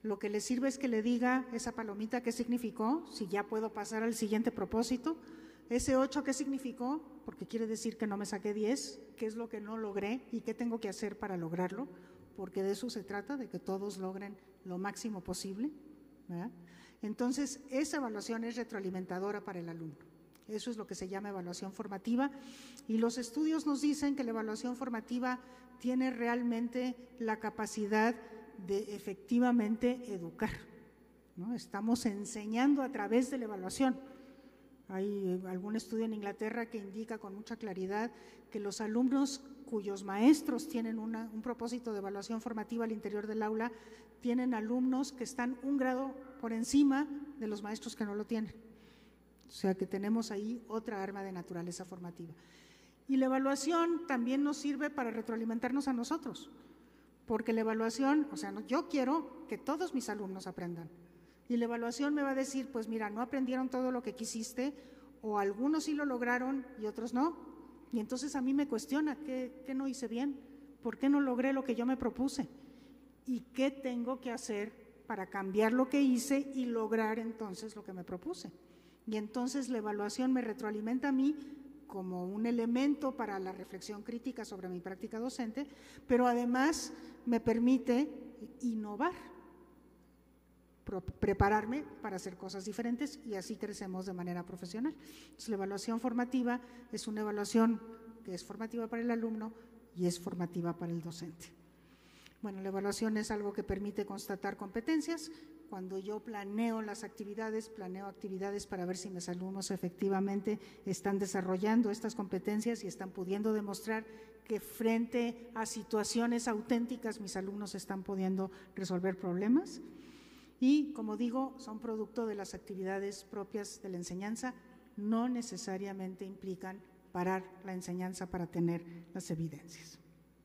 lo que le sirve es que le diga esa palomita qué significó, si ya puedo pasar al siguiente propósito, ese 8 qué significó, porque quiere decir que no me saqué 10, qué es lo que no logré y qué tengo que hacer para lograrlo, porque de eso se trata, de que todos logren lo máximo posible, ¿verdad? Entonces, esa evaluación es retroalimentadora para el alumno. Eso es lo que se llama evaluación formativa, y los estudios nos dicen que la evaluación formativa tiene realmente la capacidad de efectivamente educar, ¿no? Estamos enseñando a través de la evaluación. Hay algún estudio en Inglaterra que indica con mucha claridad que los alumnos cuyos maestros tienen un propósito de evaluación formativa al interior del aula, tienen alumnos que están un grado por encima de los maestros que no lo tienen. O sea que tenemos ahí otra arma de naturaleza formativa. Y la evaluación también nos sirve para retroalimentarnos a nosotros, porque la evaluación, o sea, yo quiero que todos mis alumnos aprendan, y la evaluación me va a decir, pues mira, no aprendieron todo lo que quisiste, o algunos sí lo lograron y otros no, y entonces a mí me cuestiona, ¿qué no hice bien? ¿Por qué no logré lo que yo me propuse? ¿Y qué tengo que hacer para cambiar lo que hice y lograr entonces lo que me propuse? Y entonces la evaluación me retroalimenta a mí como un elemento para la reflexión crítica sobre mi práctica docente, pero además me permite innovar, prepararme para hacer cosas diferentes, y así crecemos de manera profesional. Entonces, la evaluación formativa es una evaluación que es formativa para el alumno y es formativa para el docente. Bueno, la evaluación es algo que permite constatar competencias. Cuando yo planeo las actividades, planeo actividades para ver si mis alumnos efectivamente están desarrollando estas competencias y están pudiendo demostrar que frente a situaciones auténticas mis alumnos están pudiendo resolver problemas. Y, como digo, son producto de las actividades propias de la enseñanza, no necesariamente implican parar la enseñanza para tener las evidencias.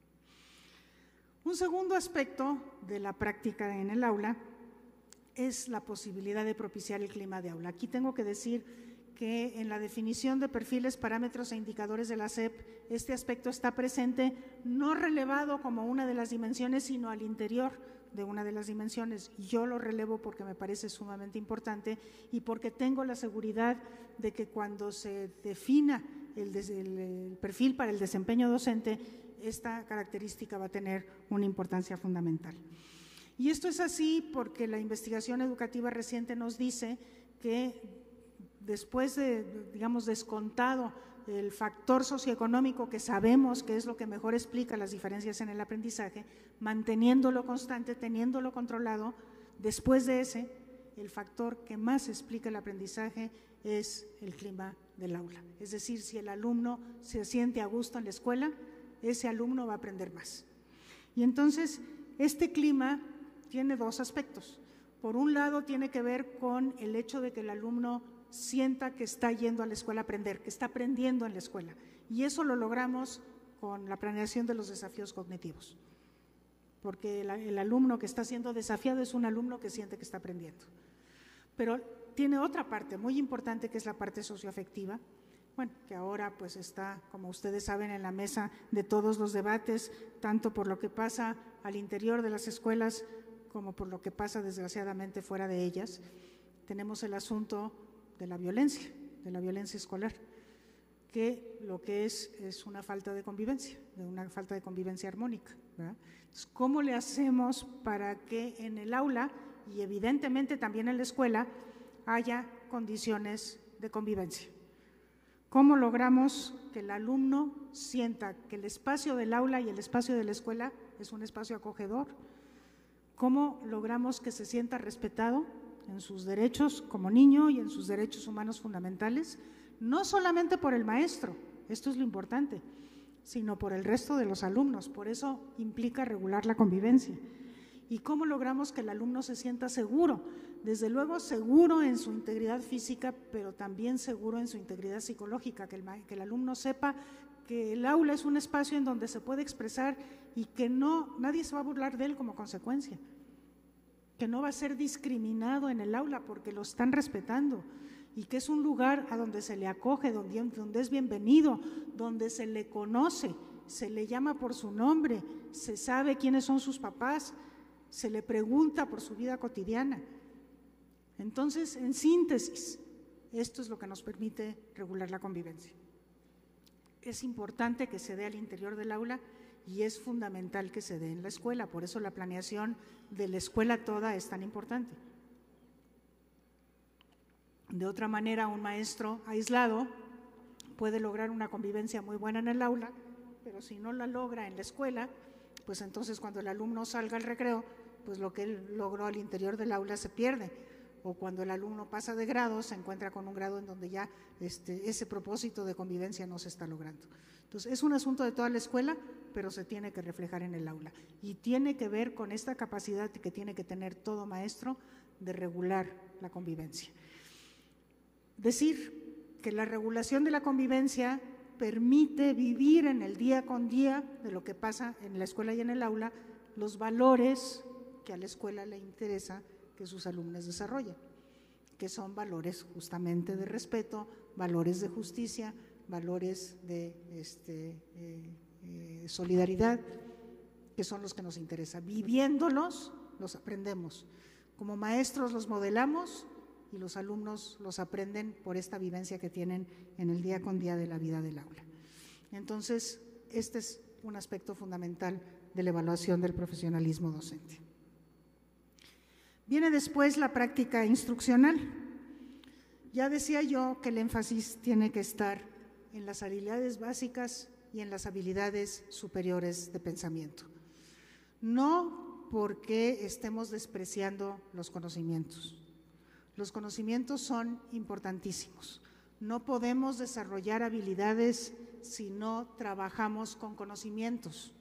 Un segundo aspecto de la práctica en el aula es la posibilidad de propiciar el clima de aula. Aquí tengo que decir que en la definición de perfiles, parámetros e indicadores de la SEP, este aspecto está presente, no relevado como una de las dimensiones, sino al interior de una de las dimensiones. Yo lo relevo porque me parece sumamente importante y porque tengo la seguridad de que cuando se defina el perfil para el desempeño docente, esta característica va a tener una importancia fundamental. Y esto es así porque la investigación educativa reciente nos dice que después de, digamos, descontado el factor socioeconómico, que sabemos que es lo que mejor explica las diferencias en el aprendizaje, manteniéndolo constante, teniéndolo controlado, después de ese, el factor que más explica el aprendizaje es el clima del aula. Es decir, si el alumno se siente a gusto en la escuela, ese alumno va a aprender más. Y entonces, este clima tiene dos aspectos. Por un lado, tiene que ver con el hecho de que el alumno sienta que está yendo a la escuela a aprender, que está aprendiendo en la escuela. Y eso lo logramos con la planeación de los desafíos cognitivos. Porque el alumno que está siendo desafiado es un alumno que siente que está aprendiendo. Pero tiene otra parte muy importante, que es la parte socioafectiva, bueno, que ahora pues está, como ustedes saben, en la mesa de todos los debates, tanto por lo que pasa al interior de las escuelas como por lo que pasa desgraciadamente fuera de ellas. Tenemos el asunto de la violencia escolar, que lo que es una falta de convivencia, armónica, ¿verdad? Entonces, ¿cómo le hacemos para que en el aula y evidentemente también en la escuela haya condiciones de convivencia? ¿Cómo logramos que el alumno sienta que el espacio del aula y el espacio de la escuela es un espacio acogedor? ¿Cómo logramos que se sienta respetado en sus derechos como niño y en sus derechos humanos fundamentales? No solamente por el maestro, esto es lo importante, sino por el resto de los alumnos. Por eso implica regular la convivencia. ¿Y cómo logramos que el alumno se sienta seguro? Desde luego seguro en su integridad física, pero también seguro en su integridad psicológica, que el alumno sepa que el aula es un espacio en donde se puede expresar y que nadie se va a burlar de él como consecuencia, que no va a ser discriminado en el aula porque lo están respetando, y que es un lugar a donde se le acoge, donde es bienvenido, donde se le conoce, se le llama por su nombre, se sabe quiénes son sus papás, se le pregunta por su vida cotidiana. Entonces, en síntesis, esto es lo que nos permite regular la convivencia. Es importante que se dé al interior del aula y es fundamental que se dé en la escuela, por eso la planeación de la escuela toda es tan importante. De otra manera, un maestro aislado puede lograr una convivencia muy buena en el aula, pero si no la logra en la escuela, pues entonces cuando el alumno salga al recreo, pues lo que él logró al interior del aula se pierde. O cuando el alumno pasa de grado, se encuentra con un grado en donde ya ese propósito de convivencia no se está logrando. Entonces, es un asunto de toda la escuela, pero se tiene que reflejar en el aula. Y tiene que ver con esta capacidad que tiene que tener todo maestro de regular la convivencia. Decir que la regulación de la convivencia permite vivir en el día con día de lo que pasa en la escuela y en el aula, los valores que a la escuela le interesa que sus alumnos desarrollen, que son valores justamente de respeto, valores de justicia, valores de solidaridad, que son los que nos interesan. Viviéndolos, los aprendemos. Como maestros los modelamos y los alumnos los aprenden por esta vivencia que tienen en el día con día de la vida del aula. Entonces, este es un aspecto fundamental de la evaluación del profesionalismo docente. Viene después la práctica instruccional. Ya decía yo que el énfasis tiene que estar en las habilidades básicas y en las habilidades superiores de pensamiento. No porque estemos despreciando los conocimientos. Los conocimientos son importantísimos. No podemos desarrollar habilidades si no trabajamos con conocimientos.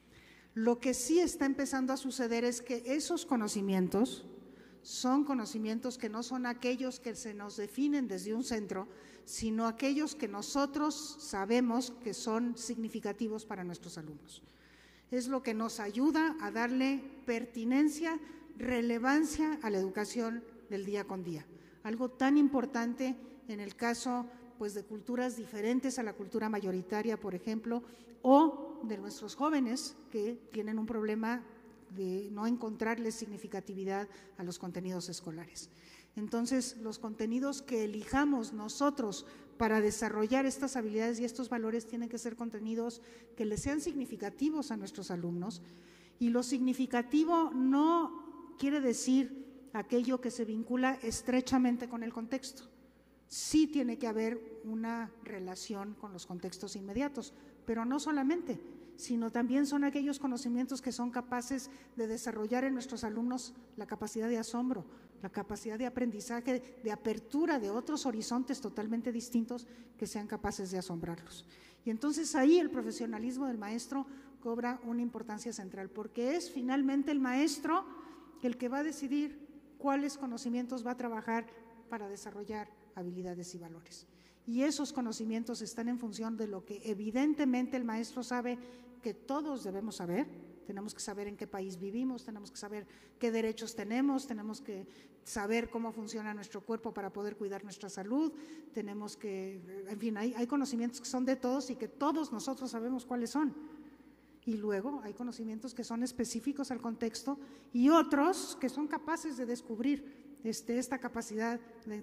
Lo que sí está empezando a suceder es que esos conocimientos son conocimientos que no son aquellos que se nos definen desde un centro, sino aquellos que nosotros sabemos que son significativos para nuestros alumnos. Es lo que nos ayuda a darle pertinencia, relevancia a la educación del día con día. Algo tan importante en el caso pues, de culturas diferentes a la cultura mayoritaria, por ejemplo, o de nuestros jóvenes que tienen un problema de no encontrarle significatividad a los contenidos escolares. Entonces, los contenidos que elijamos nosotros para desarrollar estas habilidades y estos valores tienen que ser contenidos que les sean significativos a nuestros alumnos. Y lo significativo no quiere decir aquello que se vincula estrechamente con el contexto. Sí tiene que haber una relación con los contextos inmediatos, pero no solamente, sino también son aquellos conocimientos que son capaces de desarrollar en nuestros alumnos la capacidad de asombro, la capacidad de aprendizaje, de apertura de otros horizontes totalmente distintos que sean capaces de asombrarlos. Y entonces ahí el profesionalismo del maestro cobra una importancia central, porque es finalmente el maestro el que va a decidir cuáles conocimientos va a trabajar para desarrollar habilidades y valores. Y esos conocimientos están en función de lo que evidentemente el maestro sabe que todos debemos saber. Tenemos que saber en qué país vivimos, tenemos que saber qué derechos tenemos que saber cómo funciona nuestro cuerpo para poder cuidar nuestra salud, tenemos que, en fin, hay conocimientos que son de todos y que todos nosotros sabemos cuáles son. Y luego hay conocimientos que son específicos al contexto y otros que son capaces de descubrir esta capacidad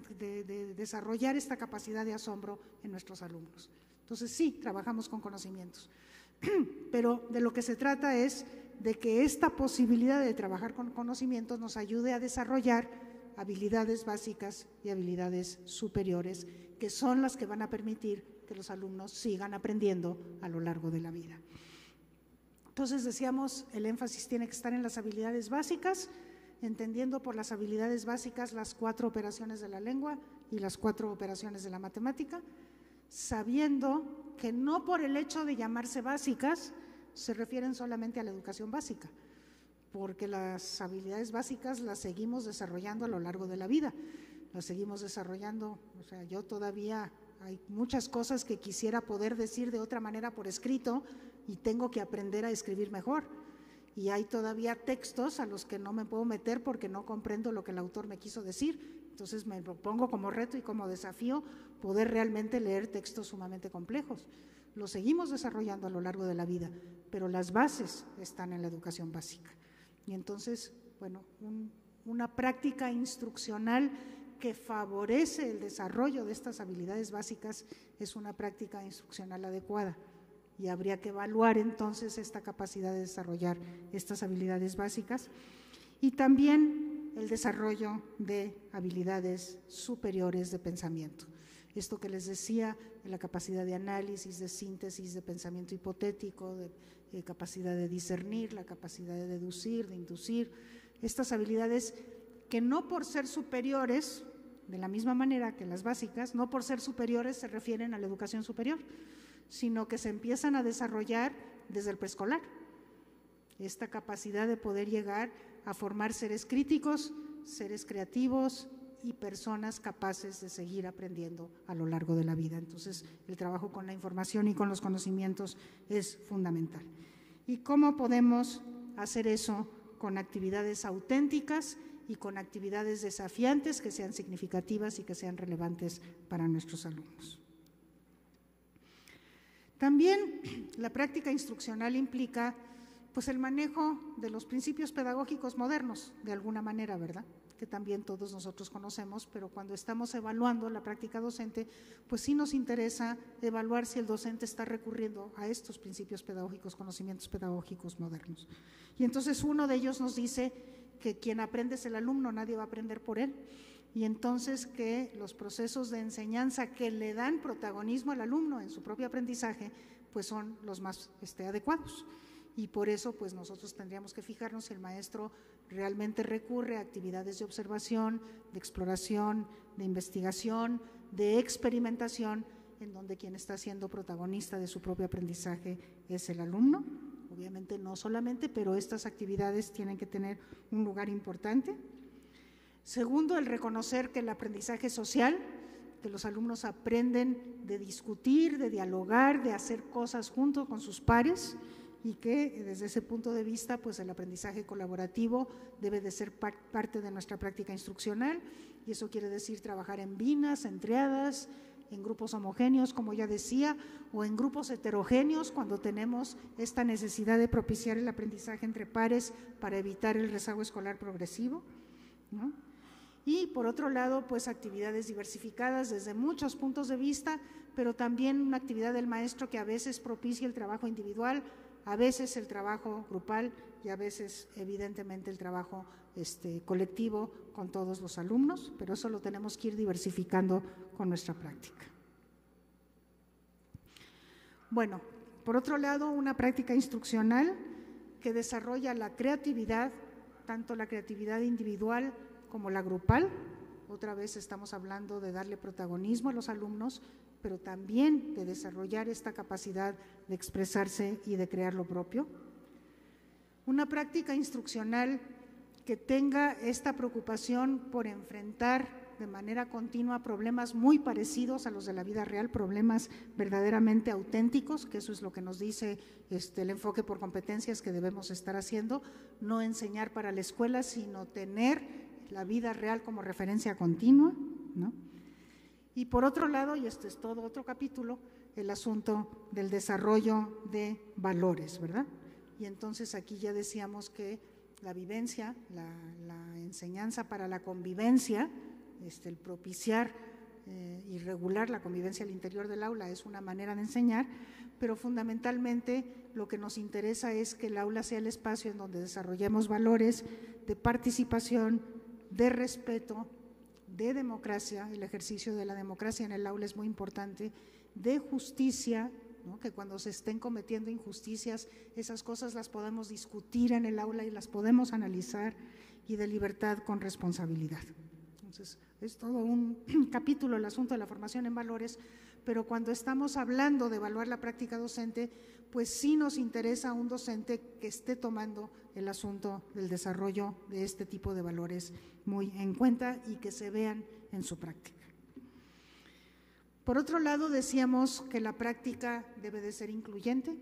de desarrollar esta capacidad de asombro en nuestros alumnos. Entonces sí, trabajamos con conocimientos, pero de lo que se trata es de que esta posibilidad de trabajar con conocimientos nos ayude a desarrollar habilidades básicas y habilidades superiores, que son las que van a permitir que los alumnos sigan aprendiendo a lo largo de la vida. Entonces decíamos, el énfasis tiene que estar en las habilidades básicas, entendiendo por las habilidades básicas las 4 operaciones de la lengua y las 4 operaciones de la matemática, sabiendo que no por el hecho de llamarse básicas se refieren solamente a la educación básica, porque las habilidades básicas las seguimos desarrollando a lo largo de la vida, las seguimos desarrollando, o sea, yo todavía hay muchas cosas que quisiera poder decir de otra manera por escrito y tengo que aprender a escribir mejor. Y hay todavía textos a los que no me puedo meter porque no comprendo lo que el autor me quiso decir. Entonces me propongo como reto y como desafío poder realmente leer textos sumamente complejos. Lo seguimos desarrollando a lo largo de la vida, pero las bases están en la educación básica. Y entonces bueno, una práctica instruccional que favorece el desarrollo de estas habilidades básicas es una práctica instruccional adecuada. Y habría que evaluar entonces esta capacidad de desarrollar estas habilidades básicas y también el desarrollo de habilidades superiores de pensamiento. Esto que les decía, la capacidad de análisis, de síntesis, de pensamiento hipotético, de capacidad de discernir, la capacidad de deducir, de inducir, estas habilidades que no por ser superiores, de la misma manera que las básicas, no por ser superiores se refieren a la educación superior, sino que se empiezan a desarrollar desde el preescolar. Esta capacidad de poder llegar a formar seres críticos, seres creativos y personas capaces de seguir aprendiendo a lo largo de la vida. Entonces, el trabajo con la información y con los conocimientos es fundamental. ¿Y cómo podemos hacer eso? Con actividades auténticas y con actividades desafiantes que sean significativas y que sean relevantes para nuestros alumnos. También la práctica instruccional implica pues el manejo de los principios pedagógicos modernos, de alguna manera, ¿verdad? Que también todos nosotros conocemos, pero cuando estamos evaluando la práctica docente, pues sí nos interesa evaluar si el docente está recurriendo a estos principios pedagógicos, conocimientos pedagógicos modernos. Y entonces uno de ellos nos dice que quien aprende es el alumno, nadie va a aprender por él. Y entonces que los procesos de enseñanza que le dan protagonismo al alumno en su propio aprendizaje, pues son los más adecuados. Y por eso, pues nosotros tendríamos que fijarnos si el maestro realmente recurre a actividades de observación, de exploración, de investigación, de experimentación, en donde quien está siendo protagonista de su propio aprendizaje es el alumno. Obviamente no solamente, pero estas actividades tienen que tener un lugar importante. Segundo, el reconocer que el aprendizaje social, que los alumnos aprenden de discutir, de dialogar, de hacer cosas junto con sus pares y que desde ese punto de vista, pues el aprendizaje colaborativo debe de ser parte de nuestra práctica instruccional y eso quiere decir trabajar en binas, en triadas, en grupos homogéneos, como ya decía, o en grupos heterogéneos cuando tenemos esta necesidad de propiciar el aprendizaje entre pares para evitar el rezago escolar progresivo, ¿no? Y por otro lado, pues actividades diversificadas desde muchos puntos de vista, pero también una actividad del maestro que a veces propicia el trabajo individual, a veces el trabajo grupal y a veces evidentemente el trabajo colectivo con todos los alumnos, pero eso lo tenemos que ir diversificando con nuestra práctica. Bueno, por otro lado, una práctica instruccional que desarrolla la creatividad, tanto la creatividad individual como la grupal. Otra vez estamos hablando de darle protagonismo a los alumnos, pero también de desarrollar esta capacidad de expresarse y de crear lo propio. Una práctica instruccional que tenga esta preocupación por enfrentar de manera continua problemas muy parecidos a los de la vida real, problemas verdaderamente auténticos, que eso es lo que nos dice el enfoque por competencias que debemos estar haciendo, no enseñar para la escuela, sino tener la vida real como referencia continua, ¿no? Y por otro lado, y esto es todo otro capítulo, el asunto del desarrollo de valores, ¿verdad? Y entonces aquí ya decíamos que la vivencia, la enseñanza para la convivencia, el propiciar y regular la convivencia al interior del aula es una manera de enseñar, pero fundamentalmente lo que nos interesa es que el aula sea el espacio en donde desarrollemos valores de participación, de respeto, de democracia, el ejercicio de la democracia en el aula es muy importante, de justicia, ¿no? Que cuando se estén cometiendo injusticias, esas cosas las podemos discutir en el aula y las podemos analizar, y de libertad con responsabilidad. Entonces, es todo un capítulo el asunto de la formación en valores, pero cuando estamos hablando de evaluar la práctica docente, pues sí nos interesa un docente que esté tomando el asunto del desarrollo de este tipo de valores muy en cuenta y que se vean en su práctica. Por otro lado, decíamos que la práctica debe de ser incluyente.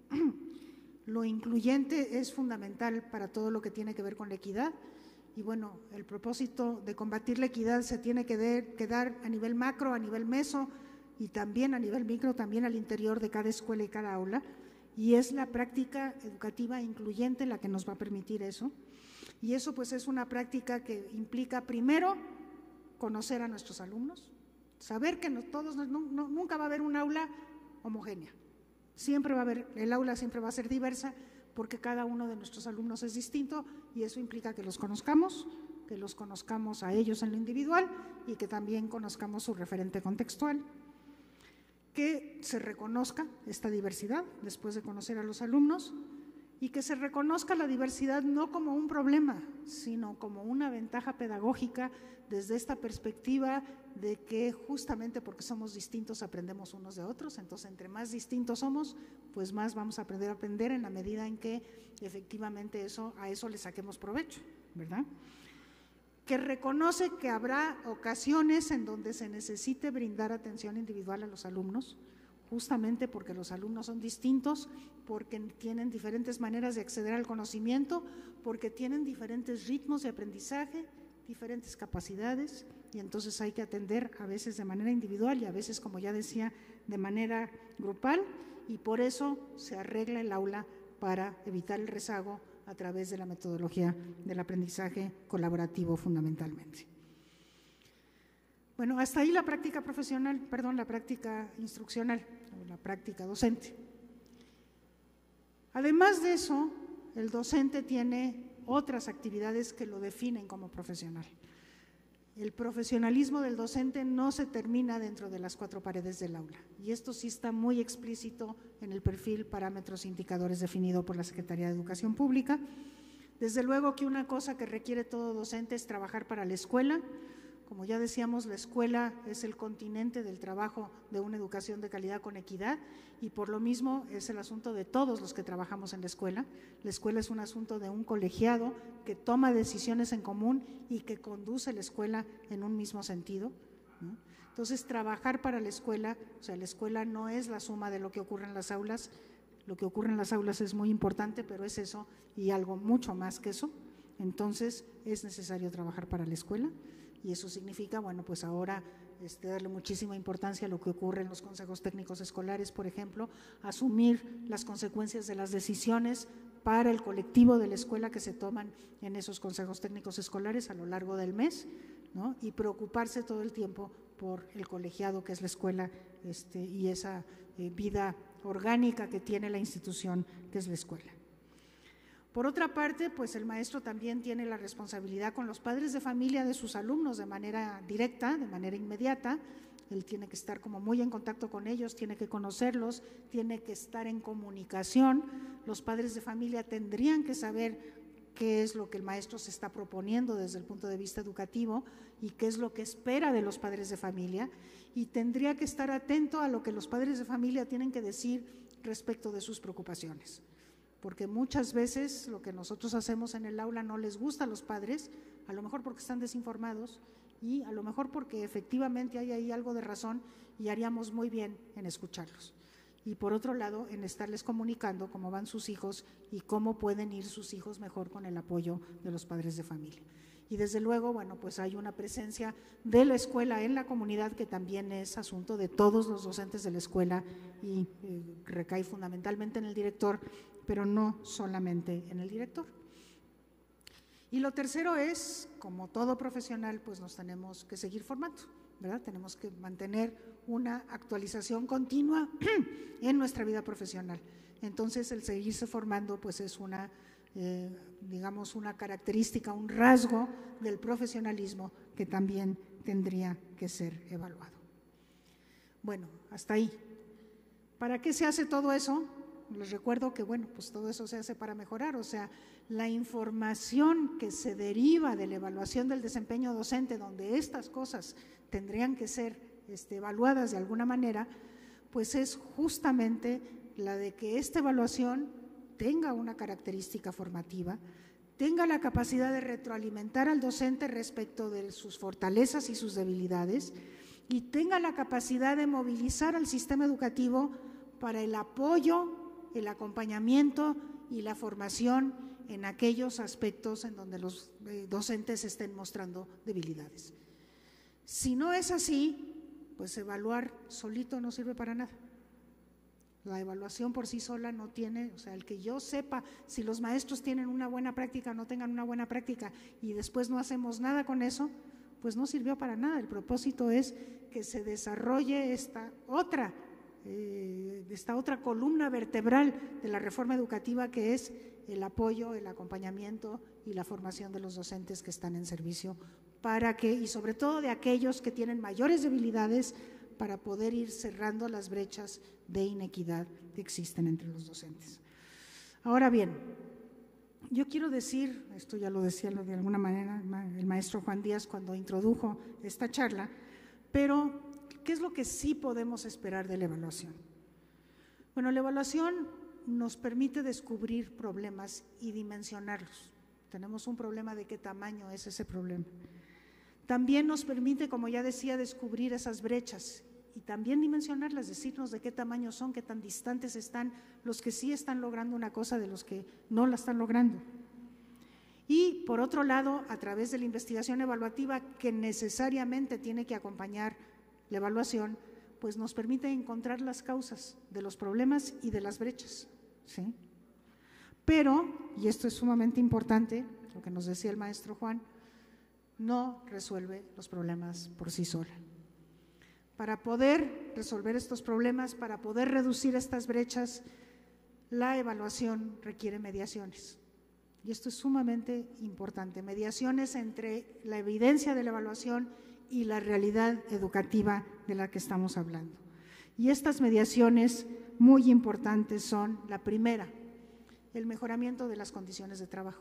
Lo incluyente es fundamental para todo lo que tiene que ver con la equidad. Y bueno, el propósito de combatir la equidad se tiene que dar a nivel macro, a nivel meso y también a nivel micro, también al interior de cada escuela y cada aula. Y es la práctica educativa incluyente la que nos va a permitir eso. Y eso pues es una práctica que implica primero conocer a nuestros alumnos, saber que nunca va a haber un aula homogénea, siempre va a haber, el aula siempre va a ser diversa porque cada uno de nuestros alumnos es distinto y eso implica que los conozcamos a ellos en lo individual y que también conozcamos su referente contextual, que se reconozca esta diversidad después de conocer a los alumnos y que se reconozca la diversidad no como un problema, sino como una ventaja pedagógica desde esta perspectiva de que justamente porque somos distintos aprendemos unos de otros, entonces entre más distintos somos, pues más vamos a aprender en la medida en que efectivamente a eso le saquemos provecho, ¿verdad? Que reconoce que habrá ocasiones en donde se necesite brindar atención individual a los alumnos, justamente porque los alumnos son distintos, porque tienen diferentes maneras de acceder al conocimiento, porque tienen diferentes ritmos de aprendizaje, diferentes capacidades, y entonces hay que atender a veces de manera individual y a veces, como ya decía, de manera grupal, y por eso se arregla el aula para evitar el rezago a través de la metodología del aprendizaje colaborativo fundamentalmente. Bueno, hasta ahí la práctica la práctica instruccional, la práctica docente. Además de eso, el docente tiene otras actividades que lo definen como profesional. El profesionalismo del docente no se termina dentro de las 4 paredes del aula, y esto sí está muy explícito en el perfil, parámetros e indicadores definido por la Secretaría de Educación Pública. Desde luego que una cosa que requiere todo docente es trabajar para la escuela. Como ya decíamos, la escuela es el continente del trabajo de una educación de calidad con equidad y por lo mismo es el asunto de todos los que trabajamos en la escuela. La escuela es un asunto de un colegiado que toma decisiones en común y que conduce la escuela en un mismo sentido, ¿no? Entonces, trabajar para la escuela, o sea, la escuela no es la suma de lo que ocurre en las aulas, lo que ocurre en las aulas es muy importante, pero es eso y algo mucho más que eso. Entonces, es necesario trabajar para la escuela. Y eso significa, bueno, pues ahora darle muchísima importancia a lo que ocurre en los consejos técnicos escolares, por ejemplo, asumir las consecuencias de las decisiones para el colectivo de la escuela que se toman en esos consejos técnicos escolares a lo largo del mes, ¿no? Y preocuparse todo el tiempo por el colegiado que es la escuela y esa vida orgánica que tiene la institución que es la escuela. Por otra parte, pues el maestro también tiene la responsabilidad con los padres de familia de sus alumnos de manera directa, de manera inmediata. Él tiene que estar como muy en contacto con ellos, tiene que conocerlos, tiene que estar en comunicación. Los padres de familia tendrían que saber qué es lo que el maestro se está proponiendo desde el punto de vista educativo y qué es lo que espera de los padres de familia, y tendría que estar atento a lo que los padres de familia tienen que decir respecto de sus preocupaciones. Porque muchas veces lo que nosotros hacemos en el aula no les gusta a los padres, a lo mejor porque están desinformados y a lo mejor porque efectivamente hay ahí algo de razón y haríamos muy bien en escucharlos. Y por otro lado, en estarles comunicando cómo van sus hijos y cómo pueden ir sus hijos mejor con el apoyo de los padres de familia. Y desde luego, bueno, pues hay una presencia de la escuela en la comunidad que también es asunto de todos los docentes de la escuela y recae fundamentalmente en el director, pero no solamente en el director. Y lo tercero es, como todo profesional, pues nos tenemos que seguir formando, ¿verdad? Tenemos que mantener una actualización continua en nuestra vida profesional. Entonces, el seguirse formando, pues es una, digamos, una característica, un rasgo del profesionalismo que también tendría que ser evaluado. Bueno, hasta ahí. ¿Para qué se hace todo eso? Les recuerdo que, bueno, pues todo eso se hace para mejorar, o sea, la información que se deriva de la evaluación del desempeño docente, donde estas cosas tendrían que ser evaluadas de alguna manera, pues es justamente la de que esta evaluación tenga una característica formativa, tenga la capacidad de retroalimentar al docente respecto de sus fortalezas y sus debilidades y tenga la capacidad de movilizar al sistema educativo para el apoyo, el acompañamiento y la formación en aquellos aspectos en donde los docentes estén mostrando debilidades. Si no es así, pues evaluar solito no sirve para nada. La evaluación por sí sola no tiene, o sea, el que yo sepa si los maestros tienen una buena práctica o no tengan una buena práctica y después no hacemos nada con eso, pues no sirvió para nada. El propósito es que se desarrolle esta otra columna vertebral de la reforma educativa, que es el apoyo, el acompañamiento y la formación de los docentes que están en servicio para que, y sobre todo de aquellos que tienen mayores debilidades, para poder ir cerrando las brechas de inequidad que existen entre los docentes. Ahora bien, yo quiero decir, esto ya lo decía de alguna manera el maestro Juan Díaz cuando introdujo esta charla, pero ¿qué es lo que sí podemos esperar de la evaluación? Bueno, la evaluación nos permite descubrir problemas y dimensionarlos. Tenemos un problema de qué tamaño es ese problema. También nos permite, como ya decía, descubrir esas brechas y también dimensionarlas, decirnos de qué tamaño son, qué tan distantes están los que sí están logrando una cosa de los que no la están logrando. Y por otro lado, a través de la investigación evaluativa que necesariamente tiene que acompañar la evaluación, pues nos permite encontrar las causas de los problemas y de las brechas, ¿sí? Pero, y esto es sumamente importante, lo que nos decía el maestro Juan, no resuelve los problemas por sí sola. Para poder resolver estos problemas, para poder reducir estas brechas, la evaluación requiere mediaciones. Y esto es sumamente importante, mediaciones entre la evidencia de la evaluación y la realidad educativa de la que estamos hablando. Y estas mediaciones muy importantes son, la primera, el mejoramiento de las condiciones de trabajo.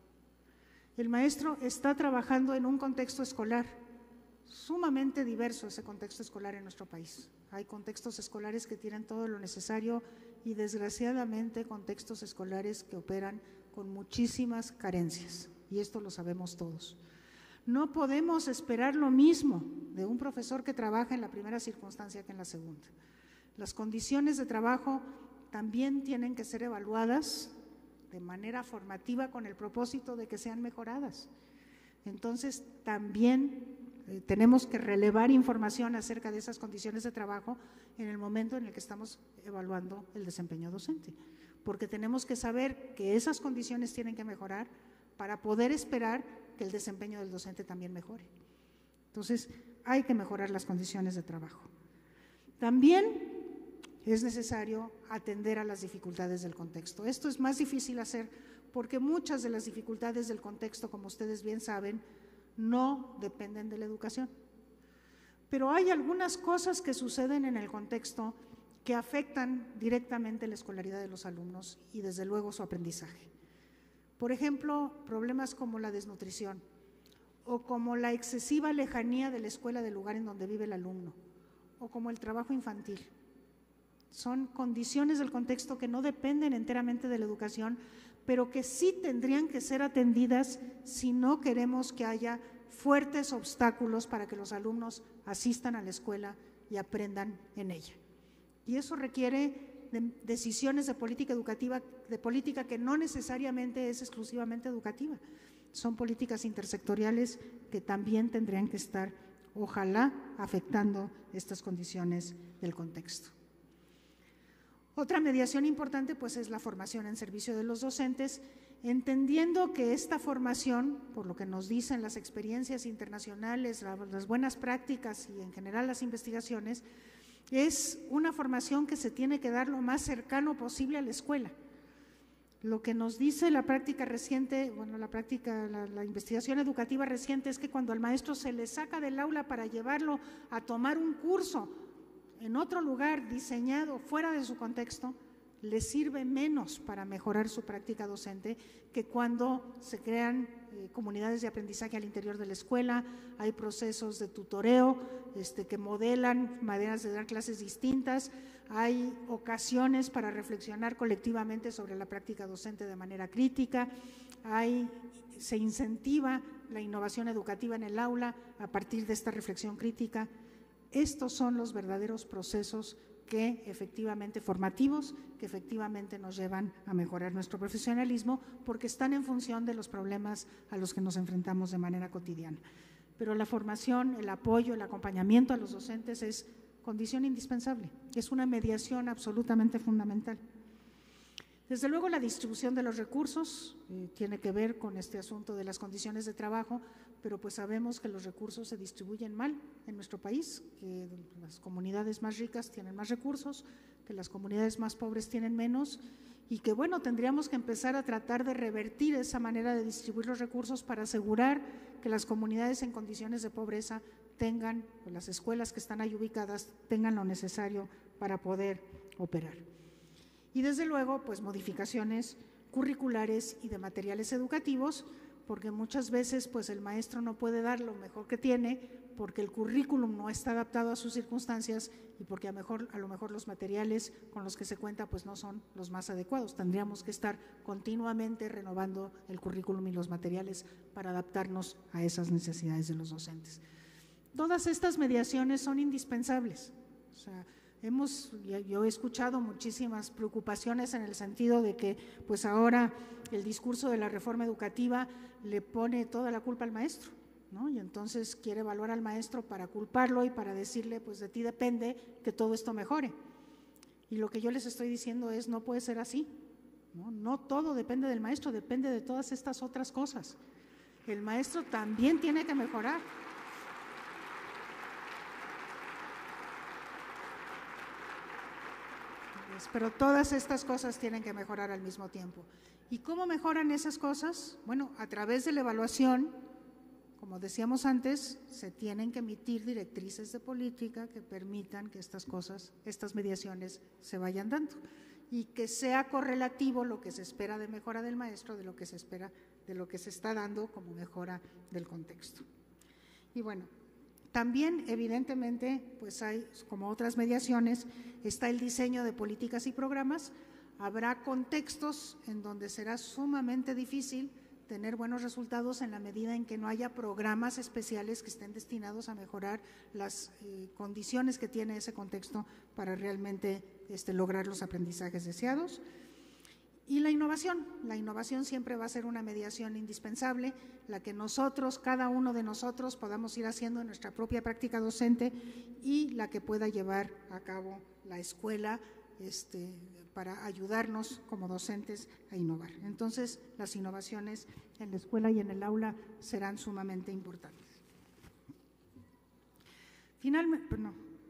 El maestro está trabajando en un contexto escolar, sumamente diverso ese contexto escolar en nuestro país. Hay contextos escolares que tienen todo lo necesario y desgraciadamente contextos escolares que operan con muchísimas carencias, y esto lo sabemos todos. No podemos esperar lo mismo de un profesor que trabaja en la primera circunstancia que en la segunda. Las condiciones de trabajo también tienen que ser evaluadas de manera formativa con el propósito de que sean mejoradas. Entonces, también tenemos que relevar información acerca de esas condiciones de trabajo en el momento en el que estamos evaluando el desempeño docente, porque tenemos que saber que esas condiciones tienen que mejorar para poder esperar que el desempeño del docente también mejore. Entonces, hay que mejorar las condiciones de trabajo. También es necesario atender a las dificultades del contexto. Esto es más difícil hacer porque muchas de las dificultades del contexto, como ustedes bien saben, no dependen de la educación. Pero hay algunas cosas que suceden en el contexto que afectan directamente la escolaridad de los alumnos y desde luego su aprendizaje. Por ejemplo, problemas como la desnutrición o como la excesiva lejanía de la escuela del lugar en donde vive el alumno o como el trabajo infantil. Son condiciones del contexto que no dependen enteramente de la educación, pero que sí tendrían que ser atendidas si no queremos que haya fuertes obstáculos para que los alumnos asistan a la escuela y aprendan en ella. Y eso requiere decisiones de política educativa, de política que no necesariamente es exclusivamente educativa. Son políticas intersectoriales que también tendrían que estar, ojalá, afectando estas condiciones del contexto. Otra mediación importante pues es la formación en servicio de los docentes, entendiendo que esta formación, por lo que nos dicen las experiencias internacionales, las buenas prácticas y en general las investigaciones, es una formación que se tiene que dar lo más cercano posible a la escuela. Lo que nos dice la práctica reciente, bueno, la investigación educativa reciente es que cuando al maestro se le saca del aula para llevarlo a tomar un curso en otro lugar diseñado fuera de su contexto, le sirve menos para mejorar su práctica docente que cuando se crean comunidades de aprendizaje al interior de la escuela, hay procesos de tutoreo que modelan maneras de dar clases distintas, hay ocasiones para reflexionar colectivamente sobre la práctica docente de manera crítica, se incentiva la innovación educativa en el aula a partir de esta reflexión crítica. Estos son los verdaderos procesos que efectivamente formativos, que efectivamente nos llevan a mejorar nuestro profesionalismo porque están en función de los problemas a los que nos enfrentamos de manera cotidiana. Pero la formación, el apoyo, el acompañamiento a los docentes es condición indispensable, es una mediación absolutamente fundamental. Desde luego, la distribución de los recursos tiene que ver con este asunto de las condiciones de trabajo, pero pues sabemos que los recursos se distribuyen mal en nuestro país, que las comunidades más ricas tienen más recursos, que las comunidades más pobres tienen menos, y que bueno, tendríamos que empezar a tratar de revertir esa manera de distribuir los recursos para asegurar que las comunidades en condiciones de pobreza tengan, pues las escuelas que están ahí ubicadas, tengan lo necesario para poder operar. Y desde luego, pues modificaciones curriculares y de materiales educativos, porque muchas veces pues el maestro no puede dar lo mejor que tiene porque el currículum no está adaptado a sus circunstancias y porque a lo mejor los materiales con los que se cuenta pues no son los más adecuados. Tendríamos que estar continuamente renovando el currículum y los materiales para adaptarnos a esas necesidades de los docentes. Todas estas mediaciones son indispensables. O sea, yo he escuchado muchísimas preocupaciones en el sentido de que pues ahora el discurso de la reforma educativa le pone toda la culpa al maestro, ¿no? Y entonces quiere evaluar al maestro para culparlo y para decirle pues de ti depende que todo esto mejore. Y lo que yo les estoy diciendo es no puede ser así, ¿no? No todo depende del maestro, depende de todas estas otras cosas. El maestro también tiene que mejorar. Pero todas estas cosas tienen que mejorar al mismo tiempo. ¿Y cómo mejoran esas cosas? Bueno, a través de la evaluación, como decíamos antes, se tienen que emitir directrices de política que permitan que estas cosas, estas mediaciones se vayan dando y que sea correlativo lo que se espera de mejora del maestro de lo que se espera de lo que se está dando como mejora del contexto. Y bueno, también, evidentemente, pues hay, como otras mediaciones, está el diseño de políticas y programas. Habrá contextos en donde será sumamente difícil tener buenos resultados en la medida en que no haya programas especiales que estén destinados a mejorar las condiciones que tiene ese contexto para realmente lograr los aprendizajes deseados. Y la innovación siempre va a ser una mediación indispensable, la que nosotros, cada uno de nosotros, podamos ir haciendo en nuestra propia práctica docente y la que pueda llevar a cabo la escuela para ayudarnos como docentes a innovar. Entonces, las innovaciones en la escuela y en el aula serán sumamente importantes. Finalmente, yo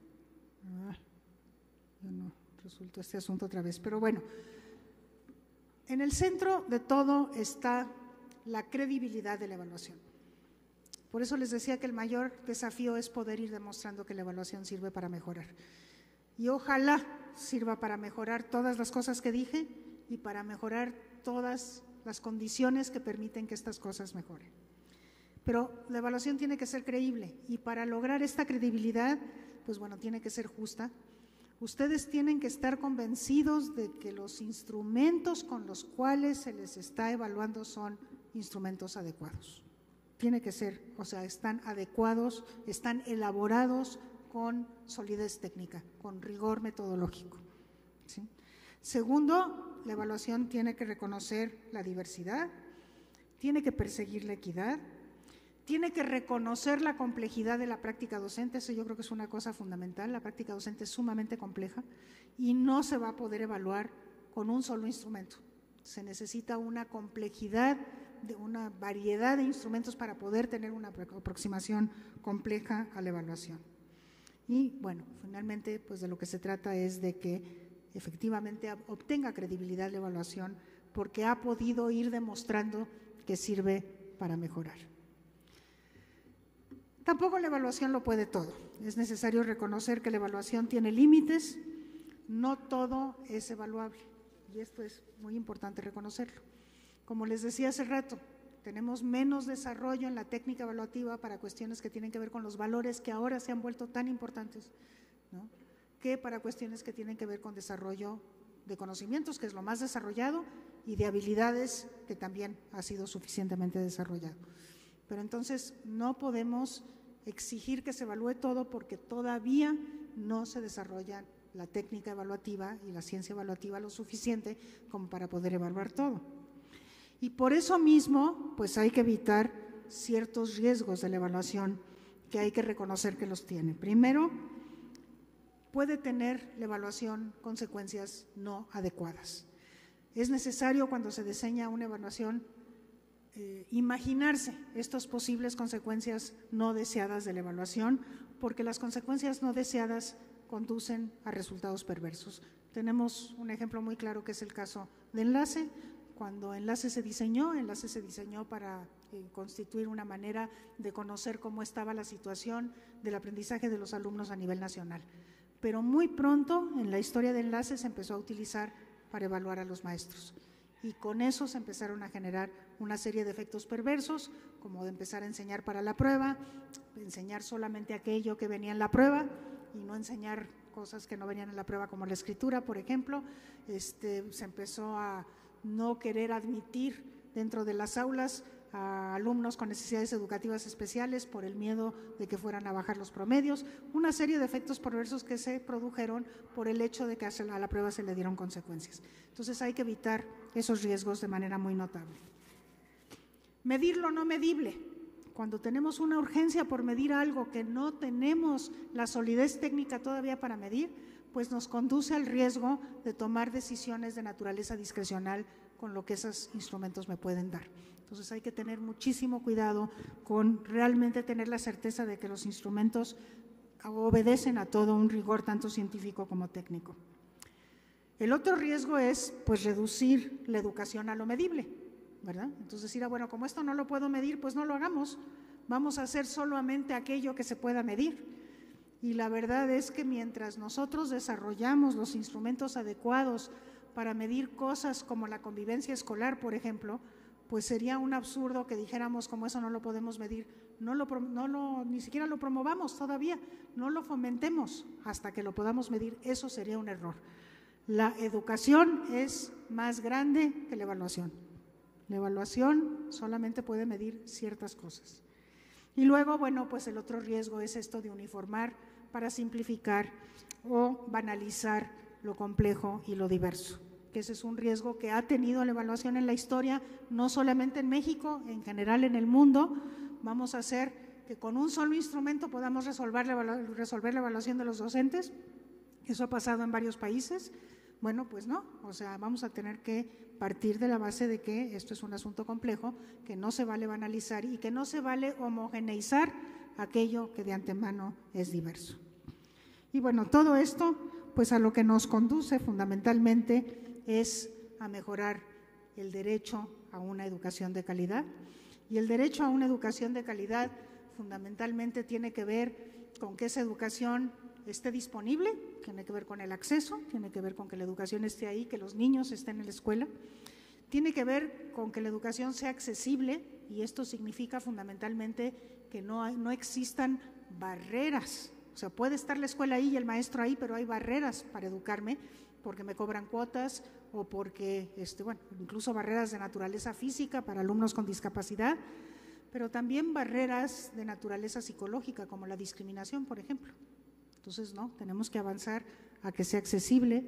no resultó este asunto otra vez, pero bueno. En el centro de todo está la credibilidad de la evaluación. Por eso les decía que el mayor desafío es poder ir demostrando que la evaluación sirve para mejorar. Y ojalá sirva para mejorar todas las cosas que dije y para mejorar todas las condiciones que permiten que estas cosas mejoren. Pero la evaluación tiene que ser creíble y para lograr esta credibilidad, pues bueno, tiene que ser justa. Ustedes tienen que estar convencidos de que los instrumentos con los cuales se les está evaluando son instrumentos adecuados. Tiene que ser, o sea, están adecuados, están elaborados con solidez técnica, con rigor metodológico, ¿sí? Segundo, la evaluación tiene que reconocer la diversidad, tiene que perseguir la equidad, tiene que reconocer la complejidad de la práctica docente. Eso yo creo que es una cosa fundamental. La práctica docente es sumamente compleja y no se va a poder evaluar con un solo instrumento. Se necesita una complejidad, una variedad de instrumentos para poder tener una aproximación compleja a la evaluación. Y bueno, finalmente, pues de lo que se trata es de que efectivamente obtenga credibilidad la evaluación porque ha podido ir demostrando que sirve para mejorar. Tampoco la evaluación lo puede todo. Es necesario reconocer que la evaluación tiene límites, no todo es evaluable y esto es muy importante reconocerlo. Como les decía hace rato, tenemos menos desarrollo en la técnica evaluativa para cuestiones que tienen que ver con los valores que ahora se han vuelto tan importantes, ¿no?, que para cuestiones que tienen que ver con desarrollo de conocimientos, que es lo más desarrollado, y de habilidades, que también ha sido suficientemente desarrollado. Pero entonces no podemos exigir que se evalúe todo porque todavía no se desarrolla la técnica evaluativa y la ciencia evaluativa lo suficiente como para poder evaluar todo. Y por eso mismo, pues hay que evitar ciertos riesgos de la evaluación que hay que reconocer que los tiene. Primero, puede tener la evaluación consecuencias no adecuadas. Es necesario, cuando se diseña una evaluación, imaginarse estas posibles consecuencias no deseadas de la evaluación, porque las consecuencias no deseadas conducen a resultados perversos. Tenemos un ejemplo muy claro que es el caso de Enlace. Cuando Enlace se diseñó para constituir una manera de conocer cómo estaba la situación del aprendizaje de los alumnos a nivel nacional. Pero muy pronto en la historia de Enlace se empezó a utilizar para evaluar a los maestros. Y con eso se empezaron a generar una serie de efectos perversos, como de empezar a enseñar para la prueba, enseñar solamente aquello que venía en la prueba y no enseñar cosas que no venían en la prueba, como la escritura, por ejemplo. Se empezó a no querer admitir dentro de las aulas a alumnos con necesidades educativas especiales por el miedo de que fueran a bajar los promedios, una serie de efectos perversos que se produjeron por el hecho de que a la prueba se le dieron consecuencias. Entonces hay que evitar esos riesgos de manera muy notable. Medir lo no medible. Cuando tenemos una urgencia por medir algo que no tenemos la solidez técnica todavía para medir, pues nos conduce al riesgo de tomar decisiones de naturaleza discrecional con lo que esos instrumentos me pueden dar. Entonces hay que tener muchísimo cuidado con realmente tener la certeza de que los instrumentos obedecen a todo un rigor tanto científico como técnico. El otro riesgo es pues reducir la educación a lo medible, ¿verdad? Entonces decir, bueno, como esto no lo puedo medir, pues no lo hagamos, vamos a hacer solamente aquello que se pueda medir. Y la verdad es que mientras nosotros desarrollamos los instrumentos adecuados para medir cosas como la convivencia escolar, por ejemplo, pues sería un absurdo que dijéramos, como eso no lo podemos medir, ni siquiera lo promovamos todavía, no lo fomentemos hasta que lo podamos medir. Eso sería un error. La educación es más grande que la evaluación. La evaluación solamente puede medir ciertas cosas. Y luego, bueno, pues el otro riesgo es esto de uniformar para simplificar o banalizar lo complejo y lo diverso, que ese es un riesgo que ha tenido la evaluación en la historia, no solamente en México, en general en el mundo. Vamos a hacer que con un solo instrumento podamos resolver la evaluación de los docentes. Eso ha pasado en varios países. Bueno, pues no, o sea, vamos a tener que partir de la base de que esto es un asunto complejo, que no se vale banalizar y que no se vale homogeneizar aquello que de antemano es diverso. Y bueno, todo esto, pues a lo que nos conduce fundamentalmente es a mejorar el derecho a una educación de calidad. Y el derecho a una educación de calidad fundamentalmente tiene que ver con que esa educación esté disponible, tiene que ver con el acceso, tiene que ver con que la educación esté ahí, que los niños estén en la escuela, tiene que ver con que la educación sea accesible, y esto significa fundamentalmente que no existan barreras. O sea, puede estar la escuela ahí y el maestro ahí, pero hay barreras para educarme porque me cobran cuotas o porque, incluso barreras de naturaleza física para alumnos con discapacidad, pero también barreras de naturaleza psicológica como la discriminación, por ejemplo. Entonces, no, tenemos que avanzar a que sea accesible,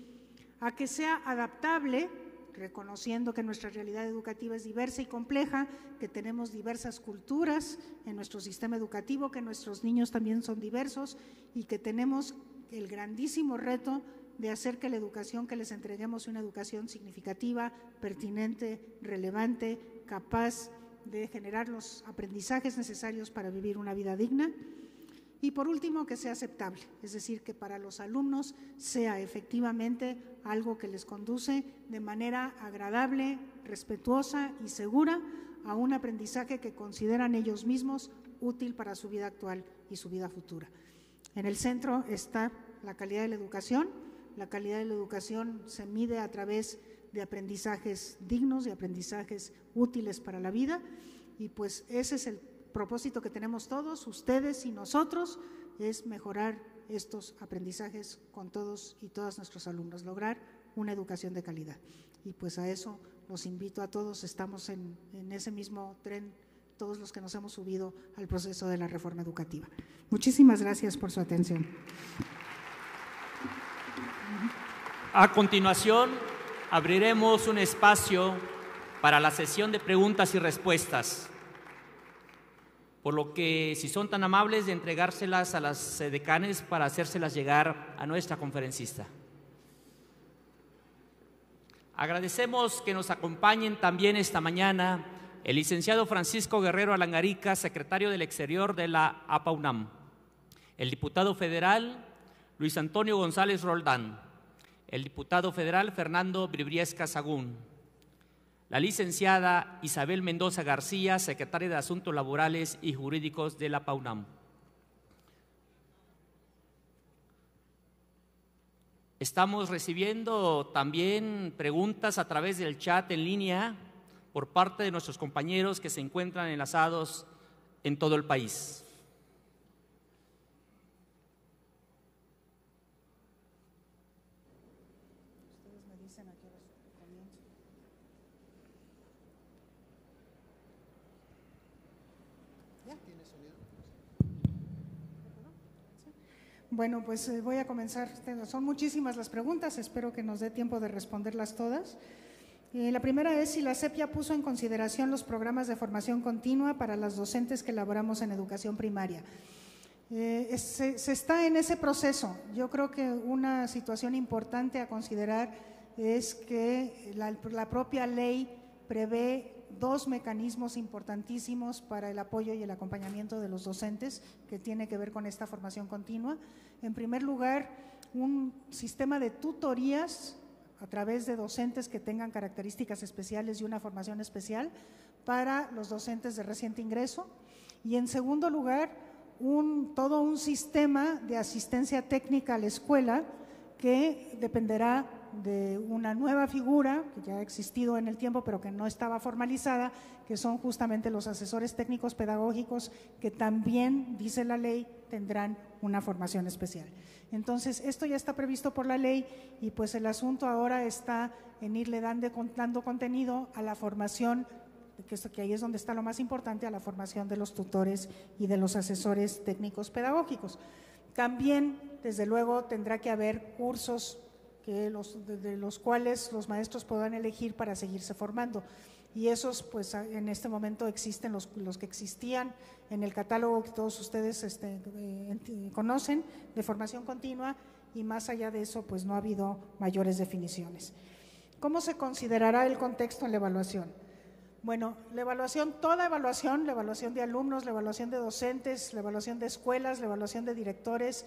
a que sea adaptable, reconociendo que nuestra realidad educativa es diversa y compleja, que tenemos diversas culturas en nuestro sistema educativo, que nuestros niños también son diversos y que tenemos el grandísimo reto de hacer que la educación que les entreguemos sea una educación significativa, pertinente, relevante, capaz de generar los aprendizajes necesarios para vivir una vida digna. Y por último, que sea aceptable, es decir, que para los alumnos sea efectivamente algo que les conduce de manera agradable, respetuosa y segura a un aprendizaje que consideran ellos mismos útil para su vida actual y su vida futura. En el centro está la calidad de la educación. La calidad de la educación se mide a través de aprendizajes dignos, de aprendizajes útiles para la vida, y pues ese es el propósito que tenemos todos, ustedes y nosotros, es mejorar estos aprendizajes con todos y todas nuestros alumnos, lograr una educación de calidad. Y pues a eso los invito a todos, estamos en ese mismo tren, todos los que nos hemos subido al proceso de la reforma educativa. Muchísimas gracias por su atención. A continuación, abriremos un espacio para la sesión de preguntas y respuestas. por lo que si son tan amables de entregárselas a las decanes para hacérselas llegar a nuestra conferencista. Agradecemos que nos acompañen también esta mañana el licenciado Francisco Guerrero Alangarica, secretario del Exterior de la APA-UNAM, el diputado federal Luis Antonio González Roldán, el diputado federal Fernando Bribriesca Sagún, la licenciada Isabel Mendoza García, secretaria de Asuntos Laborales y Jurídicos de la APA-UNAM. Estamos recibiendo también preguntas a través del chat en línea por parte de nuestros compañeros que se encuentran enlazados en todo el país. Bueno, pues voy a comenzar. Son muchísimas las preguntas, espero que nos dé tiempo de responderlas todas. La primera es si la SEP ya puso en consideración los programas de formación continua para las docentes que elaboramos en educación primaria. Se está en ese proceso. Yo creo que una situación importante a considerar es que la propia ley prevé dos mecanismos importantísimos para el apoyo y el acompañamiento de los docentes que tiene que ver con esta formación continua. En primer lugar, un sistema de tutorías a través de docentes que tengan características especiales y una formación especial para los docentes de reciente ingreso. Y en segundo lugar, todo un sistema de asistencia técnica a la escuela que dependerá de una nueva figura que ya ha existido en el tiempo pero que no estaba formalizada, que son justamente los asesores técnicos pedagógicos que también, dice la ley, tendrán una formación especial. Entonces, esto ya está previsto por la ley y pues el asunto ahora está en irle dando contenido a la formación, que ahí es donde está lo más importante, a la formación de los tutores y de los asesores técnicos pedagógicos. También, desde luego, tendrá que haber cursos de los cuales los maestros podrán elegir para seguirse formando. Y esos, pues en este momento existen los que existían en el catálogo que todos ustedes conocen, de formación continua, y más allá de eso, pues no ha habido mayores definiciones. ¿Cómo se considerará el contexto en la evaluación? Bueno, la evaluación, toda evaluación, la evaluación de alumnos, la evaluación de docentes, la evaluación de escuelas, la evaluación de directores,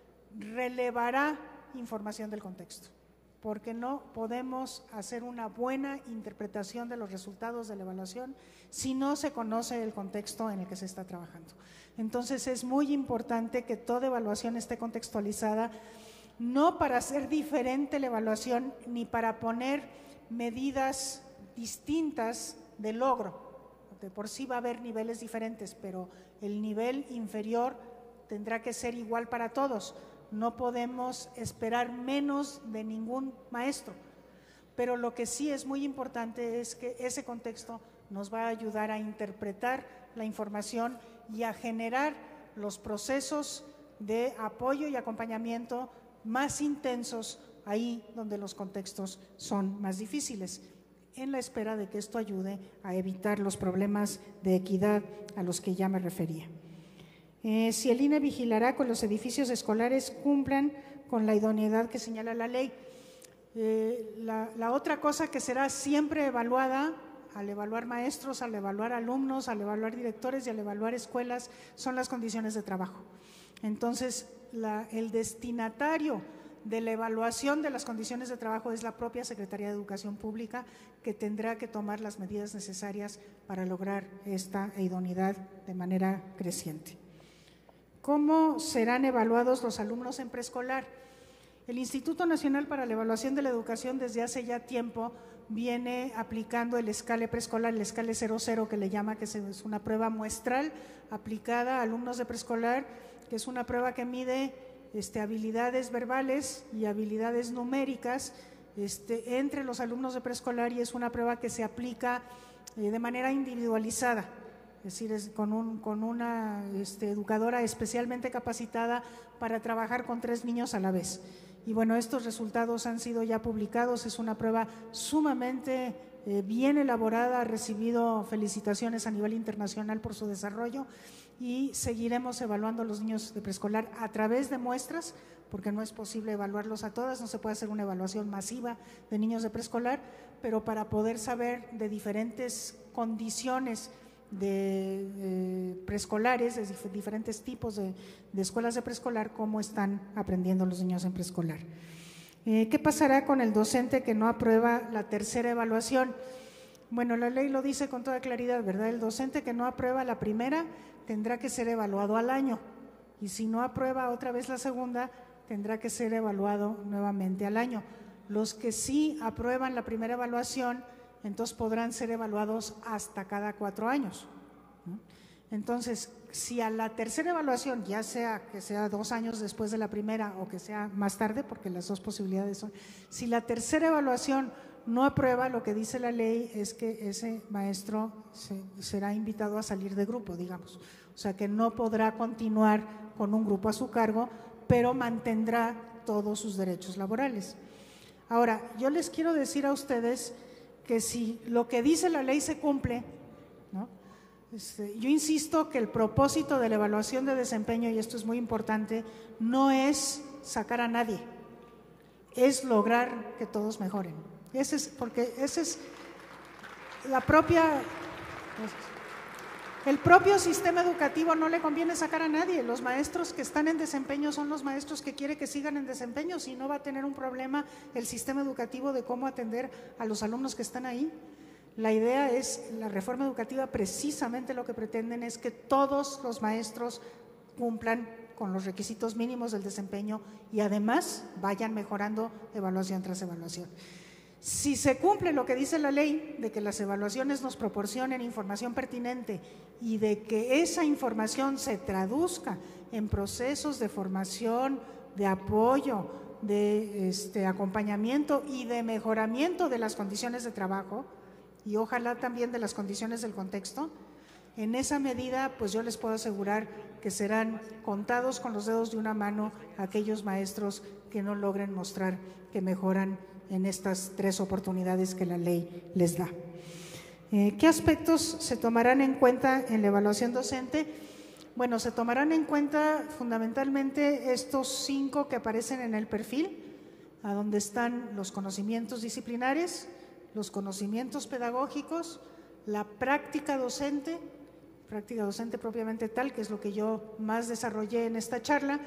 relevará información del contexto, porque no podemos hacer una buena interpretación de los resultados de la evaluación si no se conoce el contexto en el que se está trabajando. Entonces, es muy importante que toda evaluación esté contextualizada, no para hacer diferente la evaluación ni para poner medidas distintas de logro. De por sí va a haber niveles diferentes, pero el nivel inferior tendrá que ser igual para todos. No podemos esperar menos de ningún maestro, pero lo que sí es muy importante es que ese contexto nos va a ayudar a interpretar la información y a generar los procesos de apoyo y acompañamiento más intensos ahí donde los contextos son más difíciles, en la espera de que esto ayude a evitar los problemas de equidad a los que ya me refería. Si el INE vigilará que los edificios escolares cumplan con la idoneidad que señala la ley. La otra cosa que será siempre evaluada al evaluar maestros, al evaluar alumnos, al evaluar directores y al evaluar escuelas son las condiciones de trabajo. Entonces, el destinatario de la evaluación de las condiciones de trabajo es la propia Secretaría de Educación Pública, que tendrá que tomar las medidas necesarias para lograr esta idoneidad de manera creciente. ¿Cómo serán evaluados los alumnos en preescolar? El Instituto Nacional para la Evaluación de la Educación desde hace ya tiempo viene aplicando el escale preescolar, el escale 00 que le llama, que es una prueba muestral aplicada a alumnos de preescolar, que es una prueba que mide habilidades verbales y habilidades numéricas entre los alumnos de preescolar, y es una prueba que se aplica de manera individualizada. Es decir, con una educadora especialmente capacitada para trabajar con 3 niños a la vez. Y bueno, estos resultados han sido ya publicados, es una prueba sumamente bien elaborada, ha recibido felicitaciones a nivel internacional por su desarrollo y seguiremos evaluando a los niños de preescolar a través de muestras, porque no es posible evaluarlos a todas, no se puede hacer una evaluación masiva de niños de preescolar, pero para poder saber de diferentes condiciones de preescolares, de diferentes tipos de escuelas de preescolar, cómo están aprendiendo los niños en preescolar. ¿Qué pasará con el docente que no aprueba la tercera evaluación? Bueno, la ley lo dice con toda claridad, ¿verdad? El docente que no aprueba la primera tendrá que ser evaluado al año, y si no aprueba otra vez la segunda, tendrá que ser evaluado nuevamente al año. Los que sí aprueban la primera evaluación, entonces podrán ser evaluados hasta cada 4 años, ¿no? Entonces, si a la tercera evaluación, ya sea que sea 2 años después de la primera o que sea más tarde, porque las dos posibilidades son, si la tercera evaluación no aprueba, lo que dice la ley es que ese maestro será invitado a salir de grupo, digamos. O sea, que no podrá continuar con un grupo a su cargo, pero mantendrá todos sus derechos laborales. Ahora, yo les quiero decir a ustedes que si lo que dice la ley se cumple, ¿no? Yo insisto que el propósito de la evaluación de desempeño, y esto es muy importante, no es sacar a nadie, es lograr que todos mejoren. Porque ese es la propia… El propio sistema educativo no le conviene sacar a nadie. Los maestros que están en desempeño son los maestros que quiere que sigan en desempeño, si no va a tener un problema el sistema educativo de cómo atender a los alumnos que están ahí. La idea es, la reforma educativa precisamente lo que pretenden es que todos los maestros cumplan con los requisitos mínimos del desempeño y además vayan mejorando evaluación tras evaluación. Si se cumple lo que dice la ley, de que las evaluaciones nos proporcionen información pertinente y de que esa información se traduzca en procesos de formación, de apoyo, de acompañamiento y de mejoramiento de las condiciones de trabajo y ojalá también de las condiciones del contexto, en esa medida pues yo les puedo asegurar que serán contados con los dedos de una mano aquellos maestros que no logren mostrar que mejoran en estas 3 oportunidades que la ley les da. ¿Qué aspectos se tomarán en cuenta en la evaluación docente? Bueno, se tomarán en cuenta fundamentalmente estos 5 que aparecen en el perfil, a donde están los conocimientos disciplinares, los conocimientos pedagógicos, la práctica docente propiamente tal, que es lo que yo más desarrollé en esta charla,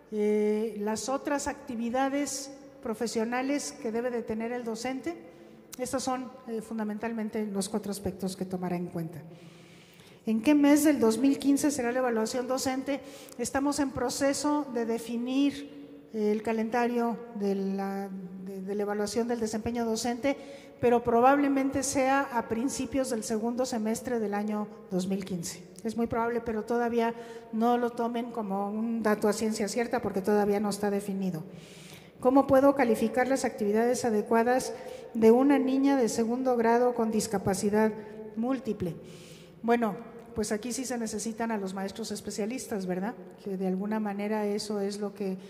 las otras actividades profesionales que debe de tener el docente. Estos son fundamentalmente los 4 aspectos que tomará en cuenta. ¿En qué mes del 2015 será la evaluación docente? Estamos en proceso de definir el calendario de la evaluación del desempeño docente, pero probablemente sea a principios del segundo semestre del año 2015. Es muy probable, pero todavía no lo tomen como un dato a ciencia cierta porque todavía no está definido. ¿Cómo puedo calificar las actividades adecuadas de una niña de 2º grado con discapacidad múltiple? Bueno, pues aquí sí se necesitan a los maestros especialistas, ¿verdad? Que de alguna manera eso es lo que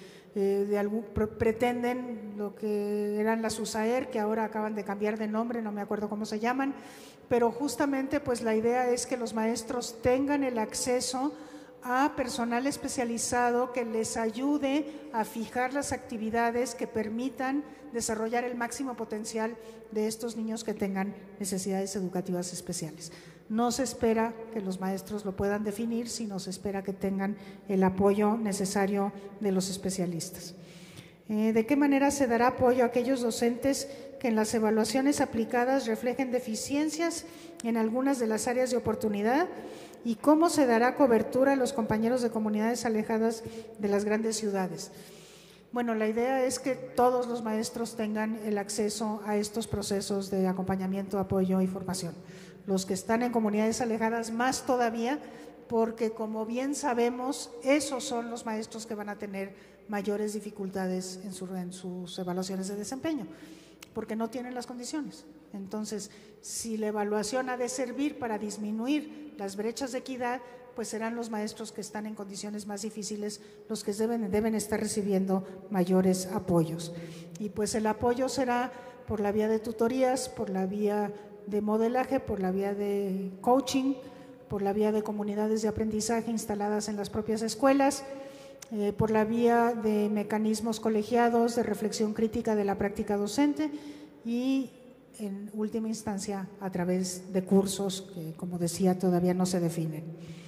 pretenden, lo que eran las USAER, que ahora acaban de cambiar de nombre, no me acuerdo cómo se llaman, pero justamente pues la idea es que los maestros tengan el acceso a personal especializado que les ayude a fijar las actividades que permitan desarrollar el máximo potencial de estos niños que tengan necesidades educativas especiales. No se espera que los maestros lo puedan definir, sino se espera que tengan el apoyo necesario de los especialistas. ¿De qué manera se dará apoyo a aquellos docentes que en las evaluaciones aplicadas reflejen deficiencias en algunas de las áreas de oportunidad? ¿Y cómo se dará cobertura a los compañeros de comunidades alejadas de las grandes ciudades? Bueno, la idea es que todos los maestros tengan el acceso a estos procesos de acompañamiento, apoyo y formación. Los que están en comunidades alejadas más todavía, porque como bien sabemos, esos son los maestros que van a tener mayores dificultades en sus evaluaciones de desempeño, porque no tienen las condiciones. Entonces, si la evaluación ha de servir para disminuir las brechas de equidad, pues serán los maestros que están en condiciones más difíciles los que deben estar recibiendo mayores apoyos. Y pues el apoyo será por la vía de tutorías, por la vía de modelaje, por la vía de coaching, por la vía de comunidades de aprendizaje instaladas en las propias escuelas, por la vía de mecanismos colegiados de reflexión crítica de la práctica docente y, en última instancia, a través de cursos que, como decía, todavía no se definen.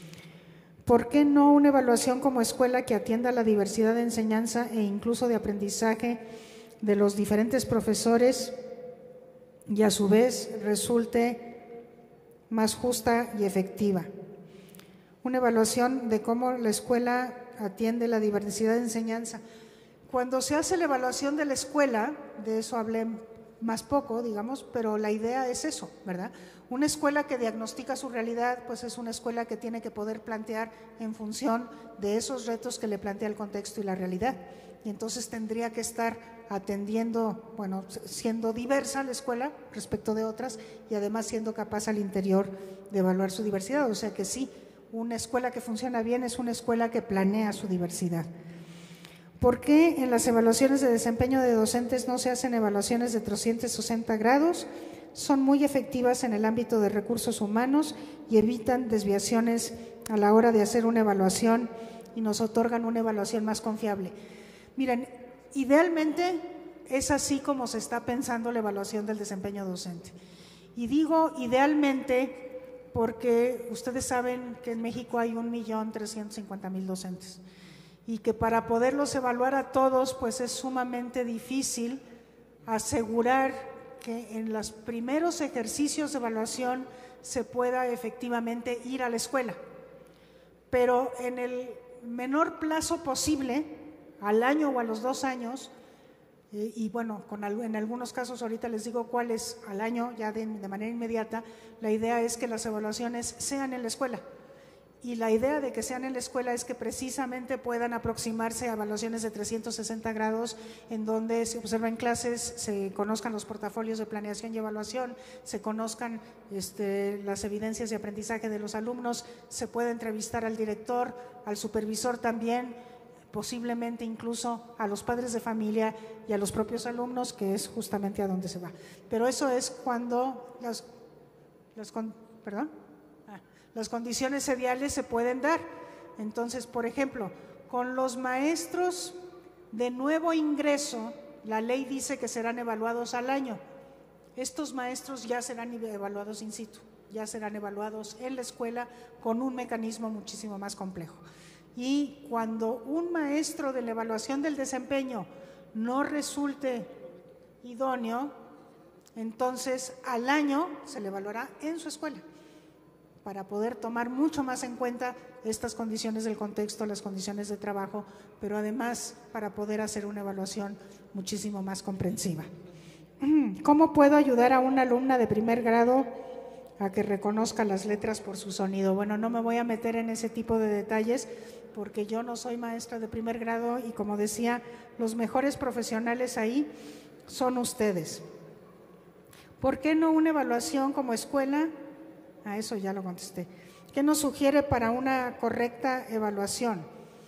¿Por qué no una evaluación como escuela que atienda la diversidad de enseñanza e incluso de aprendizaje de los diferentes profesores y a su vez resulte más justa y efectiva? Una evaluación de cómo la escuela atiende la diversidad de enseñanza. Cuando se hace la evaluación de la escuela, de eso hablé más poco, digamos, pero la idea es eso, ¿verdad? Una escuela que diagnostica su realidad, pues es una escuela que tiene que poder plantear en función de esos retos que le plantea el contexto y la realidad. Y entonces tendría que estar atendiendo, bueno, siendo diversa la escuela respecto de otras y además siendo capaz al interior de evaluar su diversidad. O sea que sí, una escuela que funciona bien es una escuela que planea su diversidad. ¿Por qué en las evaluaciones de desempeño de docentes no se hacen evaluaciones de 360 grados? Son muy efectivas en el ámbito de recursos humanos y evitan desviaciones a la hora de hacer una evaluación y nos otorgan una evaluación más confiable. Miren, idealmente es así como se está pensando la evaluación del desempeño docente. Y digo idealmente porque ustedes saben que en México hay 1.350.000 docentes y que para poderlos evaluar a todos pues es sumamente difícil asegurar que en los primeros ejercicios de evaluación se pueda efectivamente ir a la escuela, pero en el menor plazo posible, al año o a los 2 años, y bueno, en algunos casos ahorita les digo cuáles al año, ya de manera inmediata, la idea es que las evaluaciones sean en la escuela. Y la idea de que sean en la escuela es que precisamente puedan aproximarse a evaluaciones de 360 grados en donde se observen clases, se conozcan los portafolios de planeación y evaluación, se conozcan las evidencias de aprendizaje de los alumnos, se puede entrevistar al director, al supervisor también, posiblemente incluso a los padres de familia y a los propios alumnos, que es justamente a donde se va. Pero eso es cuando las condiciones seriales se pueden dar. Entonces, por ejemplo, con los maestros de nuevo ingreso, la ley dice que serán evaluados al año. Estos maestros ya serán evaluados in situ, ya serán evaluados en la escuela con un mecanismo muchísimo más complejo. Y cuando un maestro de la evaluación del desempeño no resulte idóneo, entonces al año se le evaluará en su escuela, para poder tomar mucho más en cuenta estas condiciones del contexto, las condiciones de trabajo, pero además para poder hacer una evaluación muchísimo más comprensiva. ¿Cómo puedo ayudar a una alumna de primer grado a que reconozca las letras por su sonido? Bueno, no me voy a meter en ese tipo de detalles porque yo no soy maestra de primer grado y, como decía, los mejores profesionales ahí son ustedes. ¿Por qué no una evaluación como escuela? A eso ya lo contesté. ¿Qué nos sugiere para una correcta evaluación?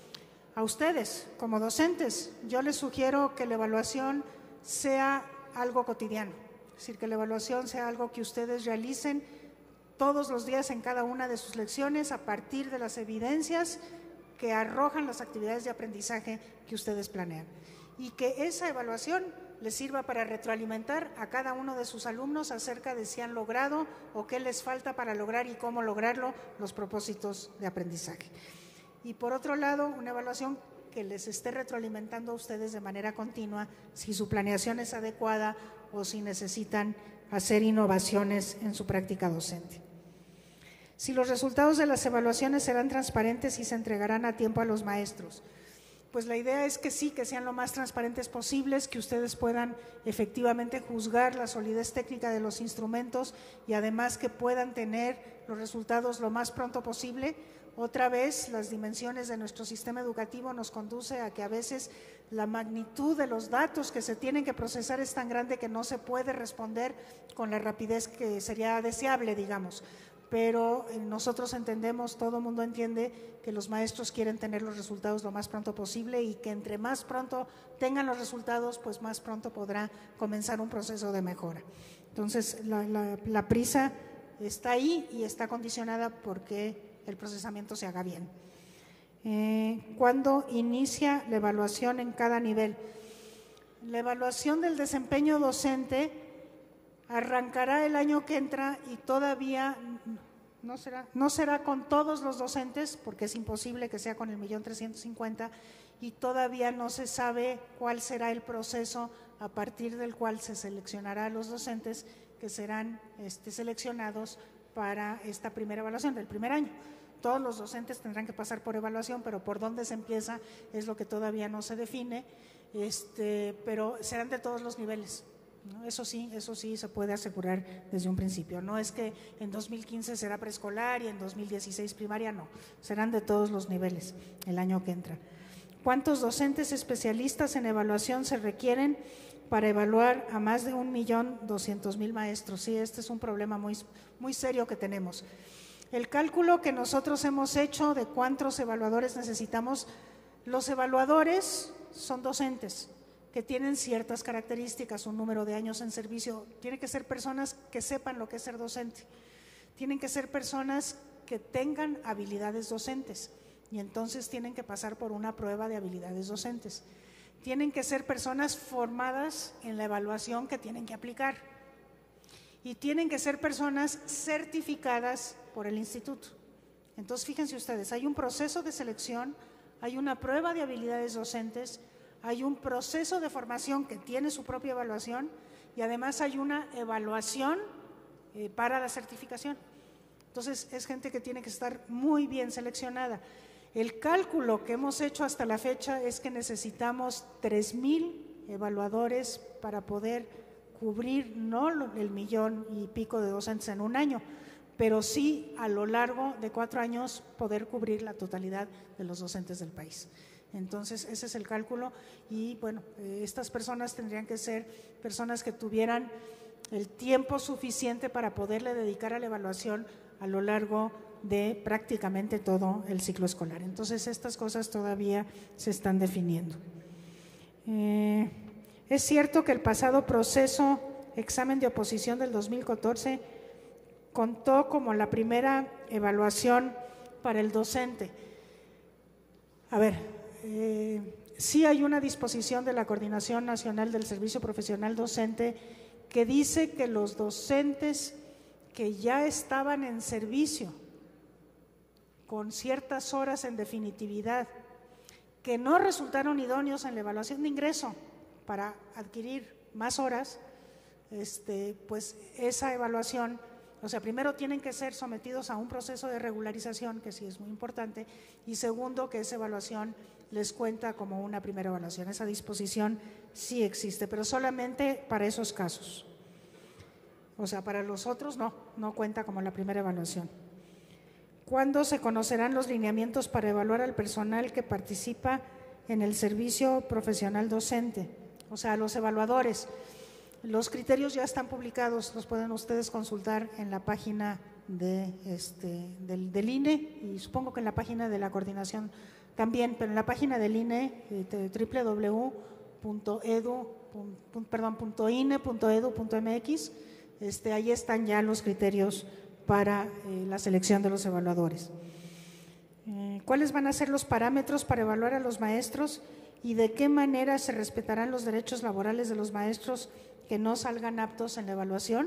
A ustedes, como docentes, yo les sugiero que la evaluación sea algo cotidiano, es decir, que la evaluación sea algo que ustedes realicen todos los días en cada una de sus lecciones a partir de las evidencias que arrojan las actividades de aprendizaje que ustedes planean, y que esa evaluación les sirva para retroalimentar a cada uno de sus alumnos acerca de si han logrado o qué les falta para lograr y cómo lograrlo los propósitos de aprendizaje. Y por otro lado, una evaluación que les esté retroalimentando a ustedes de manera continua si su planeación es adecuada o si necesitan hacer innovaciones en su práctica docente. Si los resultados de las evaluaciones serán transparentes y se entregarán a tiempo a los maestros. Pues la idea es que sí, que sean lo más transparentes posibles, que ustedes puedan efectivamente juzgar la solidez técnica de los instrumentos y además que puedan tener los resultados lo más pronto posible. Otra vez, las dimensiones de nuestro sistema educativo nos conduce a que a veces la magnitud de los datos que se tienen que procesar es tan grande que no se puede responder con la rapidez que sería deseable, digamos. Pero nosotros entendemos, todo el mundo entiende que los maestros quieren tener los resultados lo más pronto posible y que entre más pronto tengan los resultados, pues más pronto podrá comenzar un proceso de mejora. Entonces, la prisa está ahí y está condicionada porque el procesamiento se haga bien. ¿Cuándo inicia la evaluación en cada nivel? La evaluación del desempeño docente arrancará el año que entra y todavía no será con todos los docentes, porque es imposible que sea con el 1.350.000, y todavía no se sabe cuál será el proceso a partir del cual se seleccionará a los docentes que serán seleccionados para esta primera evaluación del primer año. Todos los docentes tendrán que pasar por evaluación, pero por dónde se empieza es lo que todavía no se define, pero serán de todos los niveles, ¿no? Eso sí se puede asegurar desde un principio. No es que en 2015 será preescolar y en 2016 primaria, no, serán de todos los niveles el año que entra. ¿Cuántos docentes especialistas en evaluación se requieren para evaluar a más de 1.200.000 maestros? Sí, este es un problema muy serio que tenemos. El cálculo que nosotros hemos hecho de cuántos evaluadores necesitamos, los evaluadores son docentes que tienen ciertas características, un número de años en servicio. Tienen que ser personas que sepan lo que es ser docente. Tienen que ser personas que tengan habilidades docentes y entonces tienen que pasar por una prueba de habilidades docentes. Tienen que ser personas formadas en la evaluación que tienen que aplicar y tienen que ser personas certificadas por el instituto. Entonces, fíjense ustedes, hay un proceso de selección, hay una prueba de habilidades docentes, hay un proceso de formación que tiene su propia evaluación y además hay una evaluación para la certificación. Entonces, es gente que tiene que estar muy bien seleccionada. El cálculo que hemos hecho hasta la fecha es que necesitamos 3,000 evaluadores para poder cubrir no el 1,000,000 y pico de docentes en un año, pero sí a lo largo de 4 años poder cubrir la totalidad de los docentes del país. Entonces, ese es el cálculo y bueno, estas personas tendrían que ser personas que tuvieran el tiempo suficiente para poderle dedicar a la evaluación a lo largo de prácticamente todo el ciclo escolar. Entonces, estas cosas todavía se están definiendo. Es cierto que el pasado proceso, examen de oposición del 2014, contó como la primera evaluación para el docente. A ver, sí hay una disposición de la Coordinación Nacional del Servicio Profesional Docente que dice que los docentes que ya estaban en servicio con ciertas horas en definitividad, que no resultaron idóneos en la evaluación de ingreso para adquirir más horas, pues esa evaluación, o sea, primero tienen que ser sometidos a un proceso de regularización, que sí es muy importante, y segundo, que esa evaluación les cuenta como una primera evaluación. Esa disposición sí existe, pero solamente para esos casos. O sea, para los otros no cuenta como la primera evaluación. ¿Cuándo se conocerán los lineamientos para evaluar al personal que participa en el servicio profesional docente? O sea, los evaluadores. Los criterios ya están publicados, los pueden ustedes consultar en la página del INE y supongo que en la página de la coordinación también, pero en la página del INE, www.ine.edu.mx, ahí están ya los criterios para la selección de los evaluadores. ¿Cuáles van a ser los parámetros para evaluar a los maestros y de qué manera se respetarán los derechos laborales de los maestros que no salgan aptos en la evaluación?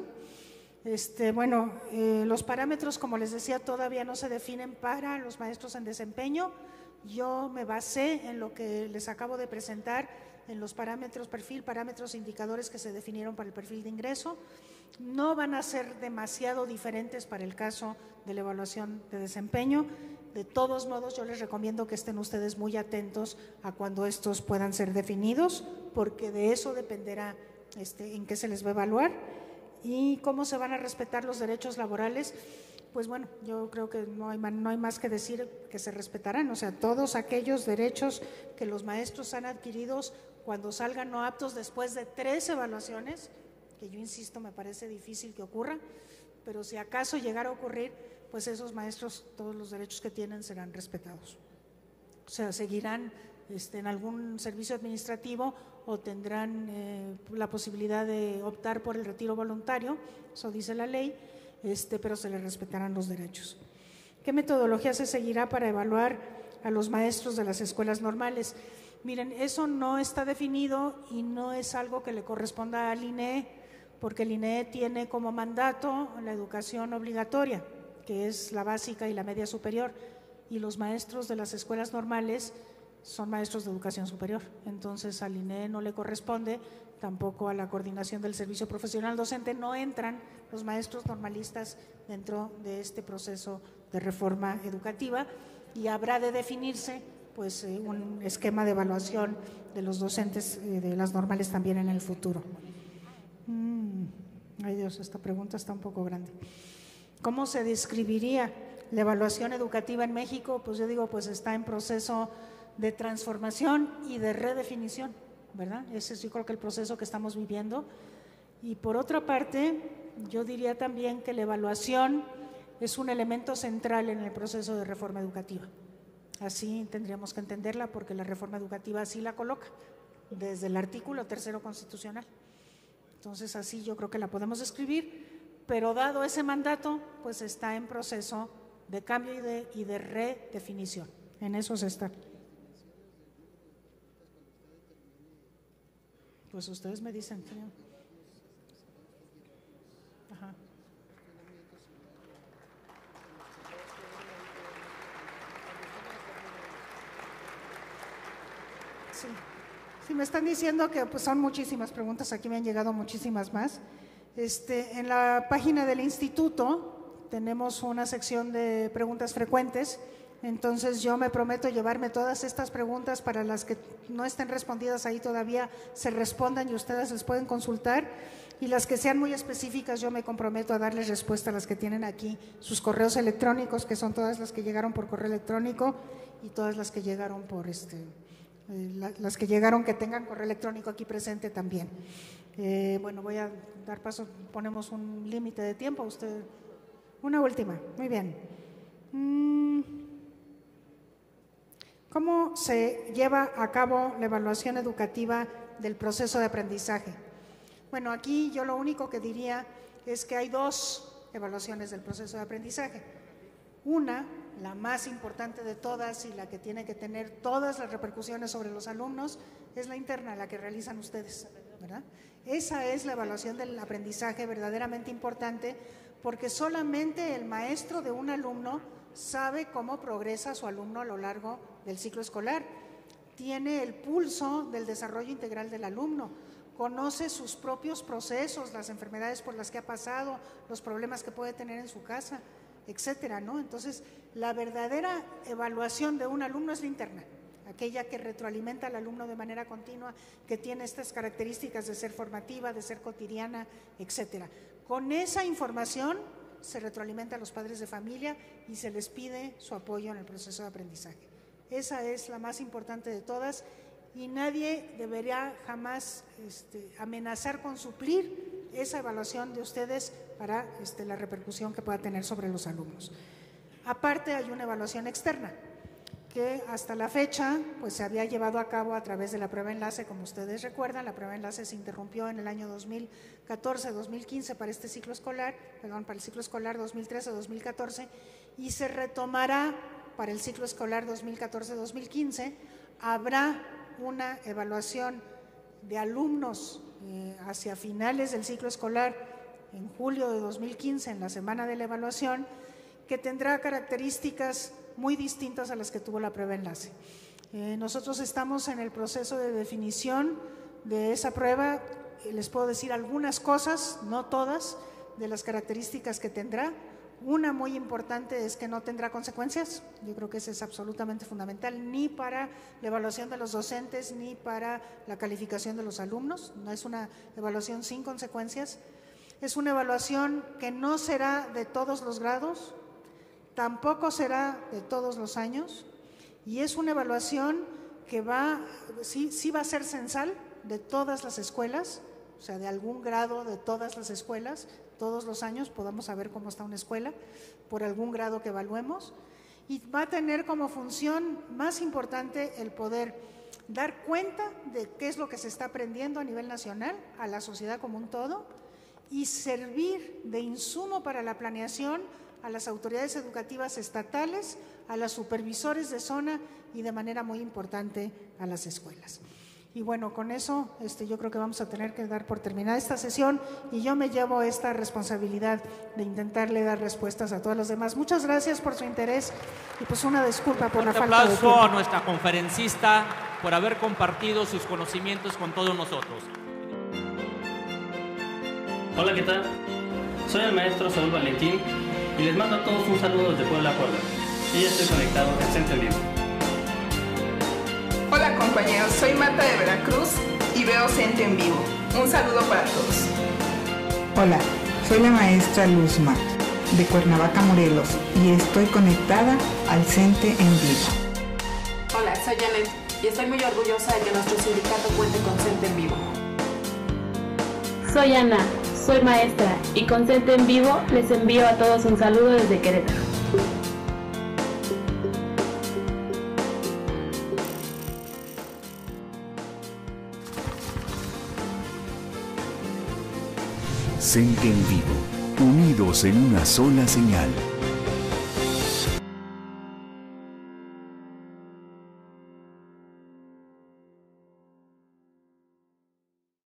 Los parámetros, como les decía, todavía no se definen para los maestros en desempeño. Yo me basé en lo que les acabo de presentar, en los parámetros perfil, parámetros indicadores que se definieron para el perfil de ingreso. No van a ser demasiado diferentes para el caso de la evaluación de desempeño. De todos modos, yo les recomiendo que estén ustedes muy atentos a cuando estos puedan ser definidos, porque de eso dependerá en qué se les va a evaluar y cómo se van a respetar los derechos laborales. Pues bueno, yo creo que no hay más que decir que se respetarán, o sea, todos aquellos derechos que los maestros han adquirido cuando salgan no aptos después de 3 evaluaciones, que yo insisto, me parece difícil que ocurra, pero si acaso llegara a ocurrir, pues esos maestros, todos los derechos que tienen serán respetados. O sea, seguirán en algún servicio administrativo o tendrán la posibilidad de optar por el retiro voluntario, eso dice la ley, pero se les respetarán los derechos. ¿Qué metodología se seguirá para evaluar a los maestros de las escuelas normales? Miren, eso no está definido y no es algo que le corresponda al INEE, porque el INEE tiene como mandato la educación obligatoria, que es la básica y la media superior, y los maestros de las escuelas normales son maestros de educación superior. Entonces al INEE no le corresponde, tampoco a la coordinación del servicio profesional docente, no entran los maestros normalistas dentro de este proceso de reforma educativa, y habrá de definirse pues un esquema de evaluación de los docentes de las normales también en el futuro. Ay Dios, esta pregunta está un poco grande. ¿Cómo se describiría la evaluación educativa en México? Pues yo digo, pues está en proceso de transformación y de redefinición, ¿verdad? Ese es yo creo que el proceso que estamos viviendo. Y por otra parte, yo diría también que la evaluación es un elemento central en el proceso de reforma educativa. Así tendríamos que entenderla, porque la reforma educativa así la coloca, desde el artículo 3º constitucional. Entonces así yo creo que la podemos describir, pero dado ese mandato, pues está en proceso de cambio y de redefinición. En eso se está. Pues ustedes me dicen, señor. Ajá. Sí. Sí, me están diciendo que pues, son muchísimas preguntas, aquí me han llegado muchísimas más. En la página del instituto tenemos una sección de preguntas frecuentes, entonces yo me prometo llevarme todas estas preguntas para las que no estén respondidas ahí todavía, se respondan y ustedes les pueden consultar, y las que sean muy específicas yo me comprometo a darles respuesta a las que tienen aquí, sus correos electrónicos, que son todas las que llegaron por correo electrónico y todas las que llegaron por las que llegaron que tengan correo electrónico aquí presente también. Bueno, voy a dar paso, ponemos un límite de tiempo. Usted, una última, muy bien. ¿Cómo se lleva a cabo la evaluación educativa del proceso de aprendizaje? Bueno, aquí yo lo único que diría es que hay dos evaluaciones del proceso de aprendizaje. Una, la más importante de todas y la que tiene que tener todas las repercusiones sobre los alumnos, es la interna, la que realizan ustedes, ¿verdad? Esa es la evaluación del aprendizaje verdaderamente importante, porque solamente el maestro de un alumno sabe cómo progresa su alumno a lo largo del ciclo escolar. Tiene el pulso del desarrollo integral del alumno, conoce sus propios procesos, las enfermedades por las que ha pasado, los problemas que puede tener en su casa, etcétera, ¿no? Entonces, la verdadera evaluación de un alumno es la interna, aquella que retroalimenta al alumno de manera continua, que tiene estas características de ser formativa, de ser cotidiana, etcétera. Con esa información se retroalimenta a los padres de familia y se les pide su apoyo en el proceso de aprendizaje. Esa es la más importante de todas y nadie debería jamás amenazar con suplir esa evaluación de ustedes para la repercusión que pueda tener sobre los alumnos. Aparte, hay una evaluación externa que hasta la fecha pues se había llevado a cabo a través de la prueba enlace. Como ustedes recuerdan, la prueba enlace se interrumpió en el año 2014-2015 para este ciclo escolar, para el ciclo escolar 2013-2014, y se retomará para el ciclo escolar 2014-2015. Habrá una evaluación de alumnos hacia finales del ciclo escolar en julio de 2015, en la semana de la evaluación, que tendrá características muy distintas a las que tuvo la prueba enlace. Nosotros estamos en el proceso de definición de esa prueba. Les puedo decir algunas cosas, no todas, de las características que tendrá. Una muy importante es que no tendrá consecuencias. Yo creo que eso es absolutamente fundamental, ni para la evaluación de los docentes, ni para la calificación de los alumnos. No es una evaluación sin consecuencias. Es una evaluación que no será de todos los grados, tampoco será de todos los años, y es una evaluación que sí va a ser censal de todas las escuelas, o sea, de algún grado de todas las escuelas. Todos los años podamos saber cómo está una escuela por algún grado que evaluemos, y va a tener como función más importante el poder dar cuenta de qué es lo que se está aprendiendo a nivel nacional, a la sociedad como un todo, y servir de insumo para la planeación a las autoridades educativas estatales, a los supervisores de zona y de manera muy importante a las escuelas. Y bueno, con eso yo creo que vamos a tener que dar por terminada esta sesión y yo me llevo esta responsabilidad de intentarle dar respuestas a todos los demás. Muchas gracias por su interés y pues una disculpa por la falta de tiempo. Un aplauso a nuestra conferencista por haber compartido sus conocimientos con todos nosotros. Hola, ¿qué tal? Soy el maestro Saúl Valentín y les mando a todos un saludo desde Puebla, Puebla. Y ya estoy conectado al Centro en Vivo. Hola compañeros, soy Marta de Veracruz y veo CENTE en Vivo. Un saludo para todos. Hola, soy la maestra Luzma de Cuernavaca, Morelos y estoy conectada al CENTE en Vivo. Hola, soy Janet y estoy muy orgullosa de que nuestro sindicato cuente con CENTE en Vivo. Soy Ana, soy maestra y con CENTE en Vivo les envío a todos un saludo desde Querétaro. CENTE en Vivo, unidos en una sola señal.